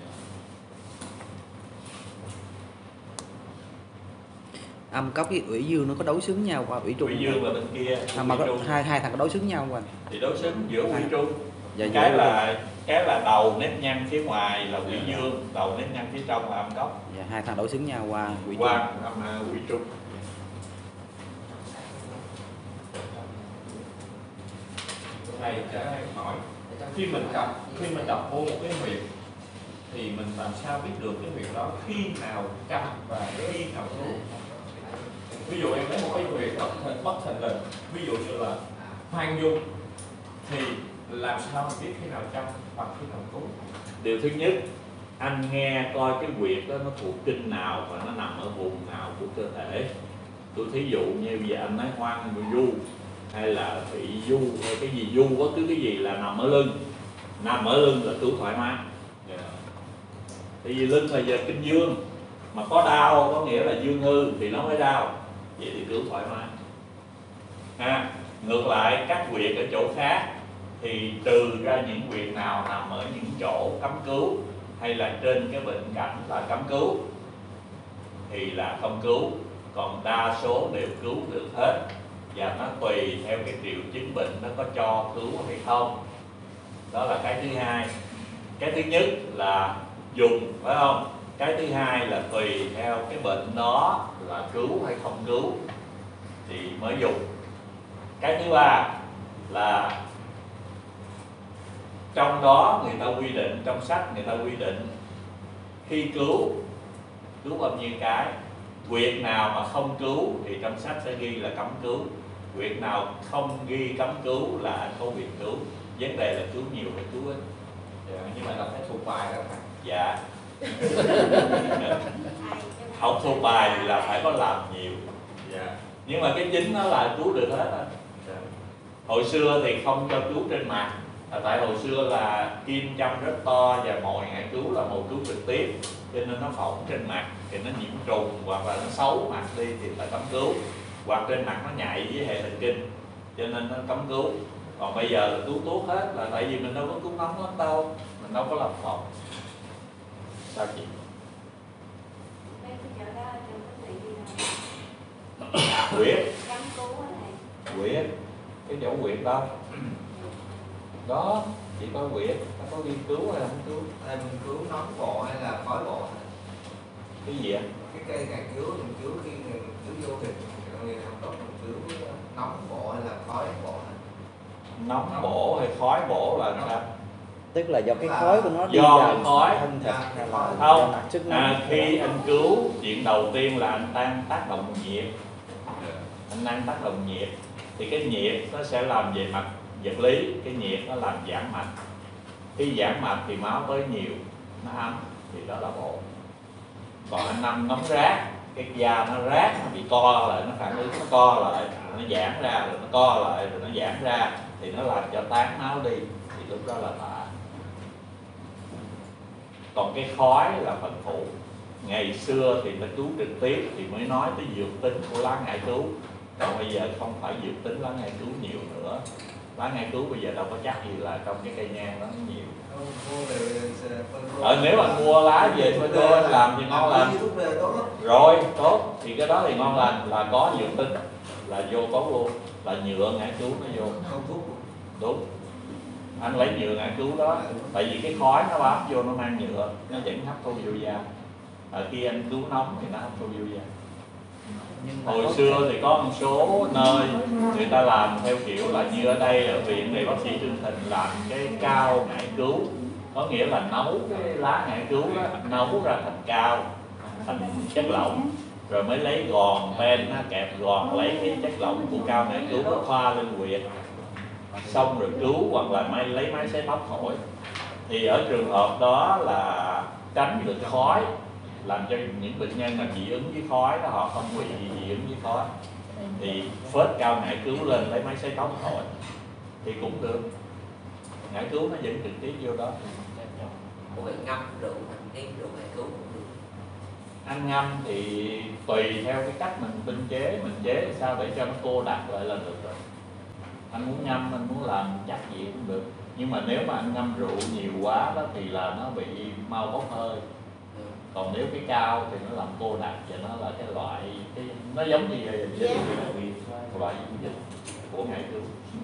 S3: âm cốc với ủy dương nó có đối xứng nhau qua ủy trung.
S1: Ủy dương là bên kia.
S3: À, mà có, hai hai thằng có đối xứng nhau không anh?
S1: Thì đối xứng giữa ủy trung.
S3: Dạ,
S1: cái
S3: giữa
S1: là cái là đầu nếp nhăn phía ngoài là ủy dương, đầu nếp nhăn phía trong là âm cốc.
S3: Dạ, hai thằng đối xứng nhau qua ủy
S1: Qua
S3: trung.
S1: âm ủy trung.
S5: Thầy cho em hỏi, khi mình đọc khi mình đọc vô một cái huyệt thì mình làm sao biết được cái huyệt đó khi nào chăm và khi nào cứu? Ví dụ em lấy một cái huyệt bất thình bất thình lình, ví dụ như là hoang dung, thì làm sao mình biết khi nào chăm và khi nào cứu?
S1: Điều thứ nhất, anh nghe coi cái huyệt đó nó thuộc kinh nào và nó nằm ở vùng nào của cơ thể. Tôi thí dụ như giờ anh nói hoang du hay là thị du hay cái gì du, có cứ cái gì là nằm ở lưng, nằm ở lưng là cứu thoải mái. Tại vì lưng là giờ kinh dương, mà có đau có nghĩa là dương hư thì nó mới đau. vậy thì cứu thoải mái. Ha, ngược lại các huyệt ở chỗ khác thì trừ ra những huyệt nào nằm ở những chỗ cấm cứu hay là trên cái bệnh cảnh là cấm cứu thì là không cứu, còn đa số đều cứu được hết, và nó tùy theo cái triệu chứng bệnh nó có cho cứu hay không. Đó là cái thứ hai. Cái thứ nhất là dùng, phải không? Cái thứ hai là tùy theo cái bệnh đó là cứu hay không cứu thì mới dùng. Cái thứ ba là trong đó người ta quy định, trong sách người ta quy định khi cứu cứu bao nhiêu cái. Huyệt nào mà không cứu thì trong sách sẽ ghi là cấm cứu, huyệt nào không ghi cấm cứu là anh có quyền cứu. Vấn đề là cứu nhiều hay cứu ít.
S5: Dạ, nhưng mà nó phải thuộc bài đó thầy.
S1: Dạ. Không thuộc bài thì là phải có làm nhiều. Dạ. Nhưng mà cái chính nó là cứu được hết á. Dạ. Hồi xưa thì không cho cứu trên mặt, là tại hồi xưa là kim châm rất to và mồi ngải cứu là mồi cứu trực tiếp, cho nên nó phỏng trên mặt thì nó nhiễm trùng hoặc là nó xấu mặt đi thì phải cấm cứu, hoặc trên mặt nó nhạy với hệ thần kinh cho nên nó cấm cứu. Còn bây giờ là cứu tốt hết, là tại vì mình đâu có cứu nóng lắm đâu, mình đâu có làm phòng. Sao chị? Huyết. Huyết. Cái chỗ huyết đâu? Đó, chỉ có huyết, nó có nghiên cứu hay không cứu?
S3: Thầy mình cứu nóng bộ hay là khói bộ?
S1: Cái gì ạ?
S3: Cái cây càng cứu mình cứu khi mình cứu vô thì người nào tốt mình cứu nóng bộ hay là khói bộ?
S1: Nóng bổ hay khói bổ là sao?
S6: Tức là do cái khói của nó đi
S1: do
S6: vào
S1: cái khói
S6: thân thịt hay là
S1: không?
S6: sức
S1: À, khi anh cứu, chuyện đầu tiên là anh đang tác động nhiệt, anh đang tác động nhiệt thì cái nhiệt nó sẽ làm về mặt vật lý, cái nhiệt nó làm giãn mạch. Khi giãn mạch thì máu tới nhiều, nó ấm thì đó là bổ. Còn anh nằm ngấm rác, cái da nó rác, nó bị co lại, nó phản ứng, nó co lại, nó giãn ra, rồi nó co lại, rồi nó giãn ra thì nó làm cho tán máu đi, thì lúc đó là lạ. Còn cái khói là phần phụ. Ngày xưa thì ta cứu trực tiếp thì mới nói tới dược tính của lá ngải cứu. Còn bây giờ không phải dược tính lá ngải cứu nhiều nữa. Lá ngải cứu bây giờ đâu có chắc gì là trong cái cây nhang đó nó nhiều. Ờ, nếu mà mua lá về phơi khô anh làm thì ngon lành. Rồi, tốt. Thì cái đó thì ngon lành, là có dược tính, là vô tốt luôn. Là nhựa ngải cứu nó vô.
S3: Không thuốc.
S1: Đúng. Anh lấy nhựa ngải cứu đó, tại vì cái khói nó bám vô, nó mang nhựa, nó vẫn hấp thu vô da. À, khi anh cứu nóng thì nó hấp thu vô da. Hồi xưa thì có một số nơi người ta làm theo kiểu là như ở đây ở viện này bác sĩ Trương Thịnh làm cái cao ngải cứu, có nghĩa là nấu cái lá ngải cứu đó, nấu ra thành cao, thành chất lỏng, rồi mới lấy gòn pen kẹp gòn, lấy cái chất lỏng của cao ngải cứu nó thoa lên huyệt, xong rồi cứu, hoặc là máy lấy máy sấy tóc thổi. Thì ở trường hợp đó là tránh được khói, làm cho những bệnh nhân mà dị ứng với khói đó họ không bị dị ứng với khói, thì phết cao ngải cứu lên lấy máy sấy tóc thổi thì cũng được. Ngải cứu nó vẫn trực tiếp vô đó.
S3: Có phải ngâm rượu mình nêm rượu ngải cứu cũng được.
S1: Ăn ngâm thì tùy theo cái cách mình tinh chế, mình chế sao để cho nó cô đặc lại là được rồi. Anh muốn ngâm, anh muốn làm chắc gì cũng được. Nhưng mà nếu mà anh ngâm rượu nhiều quá đó thì là nó bị mau bốc hơi. Còn nếu cái cao thì nó làm cô đặc và nó là cái loại cái nó giống như vậy, yeah. Loại dịch của ngải cứu.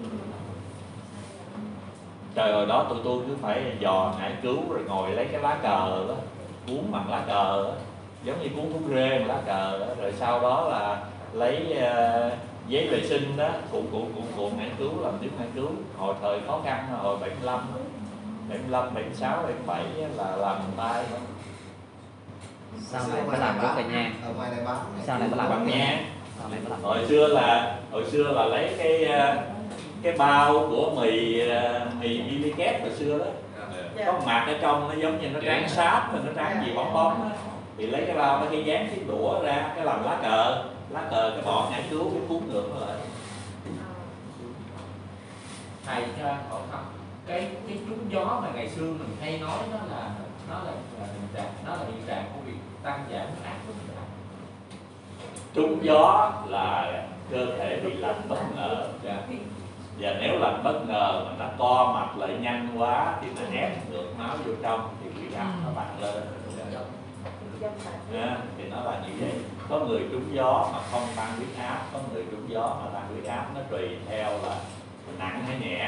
S1: Trời hồi đó tụi tôi cứ phải dò ngải cứu rồi ngồi lấy cái lá cờ đó, cuốn bằng lá cờ đó, giống như cuốn thuốc rê bằng lá cờ đó, rồi sau đó là lấy uh, giấy vệ sinh đó, cuộn cuộn cuộn cuộn ngải cứu làm tiếp ngải cứu. Hồi thời khó khăn hồi bảy mươi lăm, bảy mươi lăm, bảy mươi sáu, bảy mươi bảy là làm tay thôi.
S6: Sau này mới làm cái cây nhang. Sau này mới làm
S1: bằng nhang.
S6: Làm...
S1: Hồi xưa là hồi xưa là lấy cái cái bao của mì mì Miliket hồi xưa đó,
S2: Dạ.
S1: có mặt ở trong nó giống như nó tráng sáp, nó tráng gì bóng bóng đó. Thì lấy cái bao nó cái dán cái đũa ra, cái làm lá cờ, lá cờ cái bỏ ngải cứu cái cuốn ngược nó lại.
S5: Thầy cho hỏi không? Cái cái trúng gió mà ngày xưa mình hay nói đó là nó là, là hiện trạng, nó là hiện trạng của việc tăng giảm huyết áp của mình.
S1: trúng gió là cơ thể bị lạnh bất ngờ. Và nếu lạnh bất ngờ mà nó co mạch lại nhanh quá thì nó ép ngược máu vô trong thì huyết áp nó tăng lên. À, thì nó là như vậy. Có người trúng gió mà không tăng huyết áp, có người trúng gió mà tăng huyết áp, nó tùy theo là nặng hay nhẹ.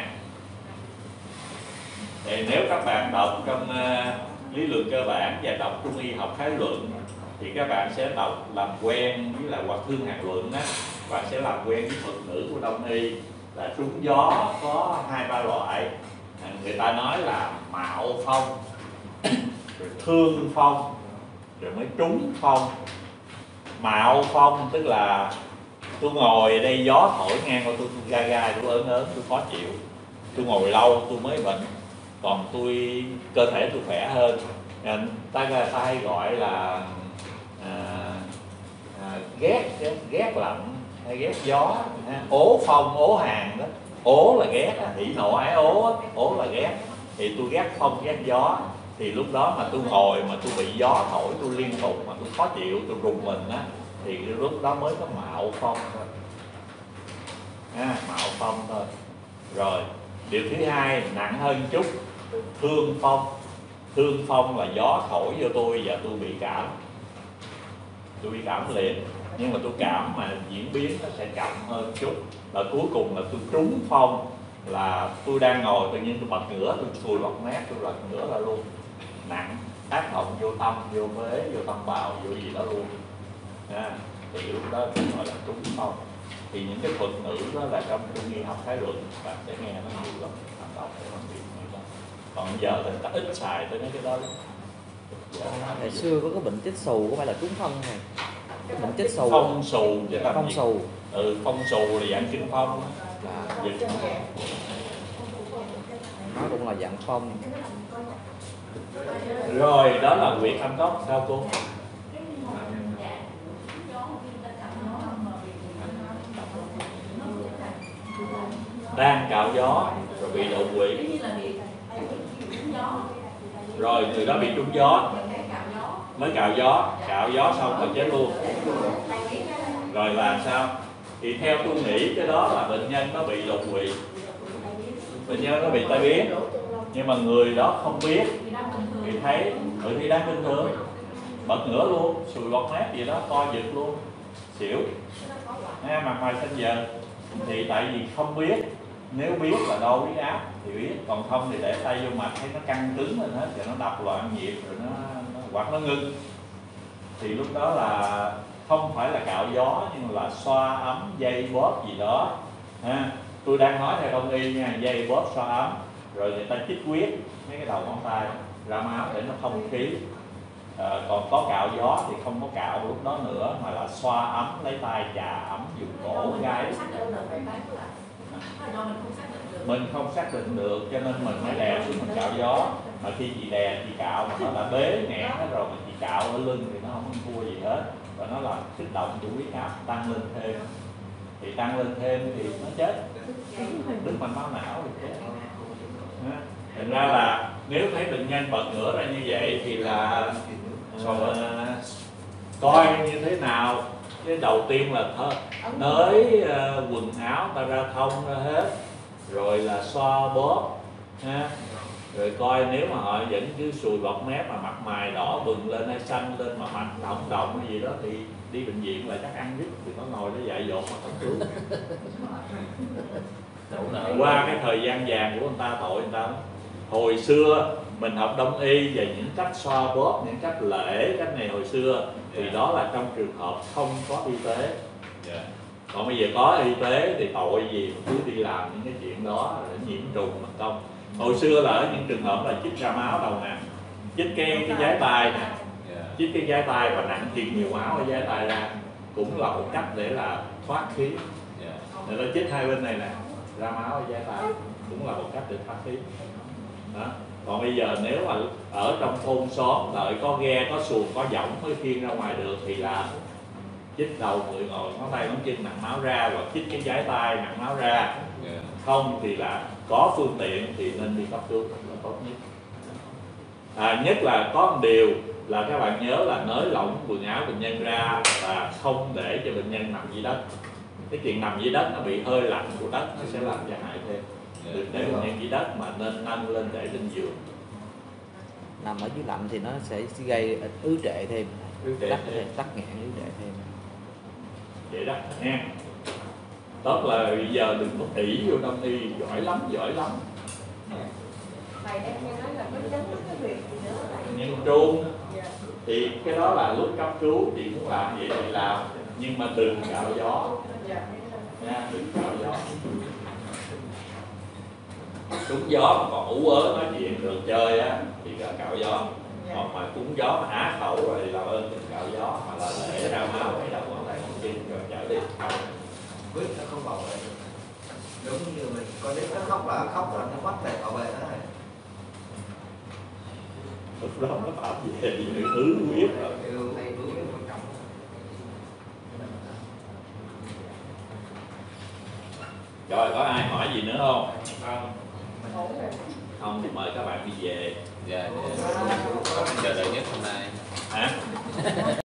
S1: Thì nếu các bạn đọc trong uh, lý luận cơ bản và đọc trung y học khái luận thì các bạn sẽ đọc làm quen với là hoặc thương hạt luận á, bạn sẽ làm quen với thuật ngữ của đông y là trúng gió có hai ba loại. À, người ta nói là mạo phong, rồi thương phong, rồi mới trúng phong. Mạo phong tức là tôi ngồi ở đây gió thổi ngang qua tôi, tôi gai gai, tôi ớn ớn, tôi khó chịu, tôi ngồi lâu tôi mới bệnh. Còn tôi cơ thể tôi khỏe hơn, ta ta hay gọi là à, à, ghét ghét lạnh hay ghét gió, ố phong ố hàn đó. Ố là ghét, hỉ nộ ái ố, ố là ghét. Thì tôi ghét phong ghét gió, thì lúc đó mà tôi ngồi mà tôi bị gió thổi tôi liên tục mà tôi khó chịu, tôi rùng mình á, thì lúc đó mới có mạo phong thôi. À, mạo phong thôi. Rồi điều thứ hai nặng hơn chút, thương phong. Thương phong là gió thổi vô tôi và tôi bị cảm, tôi bị cảm liền. Nhưng mà tôi cảm mà diễn biến nó sẽ chậm hơn chút. Và cuối cùng là tôi trúng phong, là tôi đang ngồi tự nhiên tôi bật ngửa, tôi sùi bọt mép, tôi bật ngửa ra luôn. Nặng, tác động vô tâm, vô phế, vô tâm bào, vô gì đó luôn. À, thì lúc đó tôi gọi là trúng phong. Thì những cái thuật ngữ đó là trong trung y học khái luận bạn sẽ nghe nó nhiều lắm, hành động để phân biệt như đó. Còn giờ thì ta ít xài tới mấy cái đó lắm.
S6: Ngày xưa có cái bệnh chết xù, có phải là trúng phong này? Bệnh chết xù.
S1: Phong xù chứ làm
S6: phong
S1: gì?
S6: xù.
S1: Ừ, phong xù là dạng kinh phong.
S6: Là
S1: Dịch.
S6: nó cũng là dạng phong.
S1: Rồi đó là quyệt âm tốc. Sao cô? Đang cạo gió rồi bị đột quỵ, rồi người đó bị trúng gió mới cạo gió, cạo gió xong rồi chết luôn. Rồi làm sao? Thì theo tôi nghĩ cái đó là bệnh nhân nó bị đột quỵ, bệnh nhân nó bị tai biến, nhưng mà người đó không biết thì thấy tự thì đang bình thường, bật ngửa luôn, sùi bọt mép gì đó, co giật luôn, xỉu, à, mặt mày xanh dần. Thì tại vì không biết, nếu biết là đo huyết áp thì biết, còn không thì để tay vô mặt thấy nó căng cứng lên hết, rồi nó đập loạn nhịp, rồi nó, nó hoặc nó ngưng. Thì lúc đó là không phải là cạo gió nhưng là xoa ấm, dây bóp gì đó. Ha, tôi đang nói theo đông y nha, dây bóp xoa ấm, rồi người ta chích huyết mấy cái đầu ngón tay ra máu để nó thông khí. À, còn có cạo gió thì không có cạo lúc đó nữa, mà là xoa ấm, lấy tay chà ấm dùng cổ gáy. Mình không xác định được cho nên mình mới đè xuống mình cạo gió. Mà khi chị đè chị cạo mà nó đã bế nghẽn hết rồi mà chị cạo ở lưng thì nó không thua gì hết, và nó làm kích động của huyết áp tăng lên thêm. Thì tăng lên thêm thì nó chết, đứt mạch máu não thì chết. Thành ra là nếu thấy bệnh nhân bật ngửa ra như vậy thì là uh, coi như thế nào. Cái đầu tiên là thơ, nới uh, quần áo ta ra thông ra hết, rồi là xoa bóp ha. Rồi coi nếu mà họ vẫn cứ sùi bọt mép mà mặt mày đỏ bừng lên hay xanh lên mà mạch động động hay gì đó thì đi bệnh viện là chắc ăn đứt, thì nó ngồi nó dại dột mà không cứu. Qua cái thời gian vàng của người ta tội người ta. Hồi xưa mình học đông y về những cách xoa bóp, những cách lễ, cách này hồi xưa thì yeah. Đó là trong trường hợp không có y tế. Yeah. Còn bây giờ có y tế thì tội gì mà cứ đi làm những cái chuyện đó để nhiễm trùng mà không. Hồi xưa là ở những trường hợp là chích ra máu đầu nè, chích cái cái giái tai nè, chích cái giái tai và nặng thiệt nhiều máu ở giái tai ra cũng là một cách để là thoát khí. Người ta chích hai bên này nè, ra máu ở giái tai cũng là một cách để thoát khí. Đó. Còn bây giờ nếu mà ở trong thôn xóm đợi có ghe, có xuồng, có võng mới khiêng ra ngoài được thì là chích đầu người ngồi ngón tay ngón chân nặng máu ra, hoặc chích cái giái tai nặng máu ra. Yeah. Không thì là có phương tiện thì nên đi cấp cứu là tốt nhất. À, nhất là có một điều là các bạn nhớ là nới lỏng quần áo bệnh nhân ra và không để cho bệnh nhân nằm dưới đất. Cái chuyện nằm dưới đất nó bị hơi lạnh của đất nó sẽ làm cho hại thêm. Đừng để bệnh nhân dưới đất mà nên nâng lên để lên giường.
S6: Nằm ở dưới lạnh thì nó sẽ gây ứ trệ thêm,
S1: Ứ trệ
S6: tắc
S1: thêm.
S6: thêm, tắc nghẽn ứ trệ thêm.
S1: Vậy đó nha. Tốt là bây giờ đừng có ỷ vô đông y, giỏi lắm, giỏi lắm.
S2: Thầy em nghe nói là có chấn cái việc gì nữa là
S1: Nhưng trung
S2: dạ.
S1: thì cái đó là lúc cấp cứu chị muốn làm vậy thì làm, nhưng mà đừng cạo gió
S2: Dạ.
S1: nha, đừng cạo gió. Trúng gió mà còn ú ớ nói chuyện được chơi á thì là cạo gió. Còn mà trúng gió mà á khẩu rồi thì làm ơn đừng cạo gió, mà là để ra máu để đầu ngón tay ngón chân rồi chở đi.
S3: Quyết nó không bảo vệ được. Giống như mình con nít nó khóc là khóc là nó bắt để bảo vệ nó này.
S1: Lúc đó nó bảo về thì người hứa quyết rồi.
S3: Điều này hướng đến quan trọng.
S1: Rồi có ai hỏi gì nữa không?
S5: Không.
S2: Ổn rồi.
S1: Không thì mời các bạn đi về.
S7: Dạ, dạ. Chờ đợi nhất hôm nay.
S1: Hả?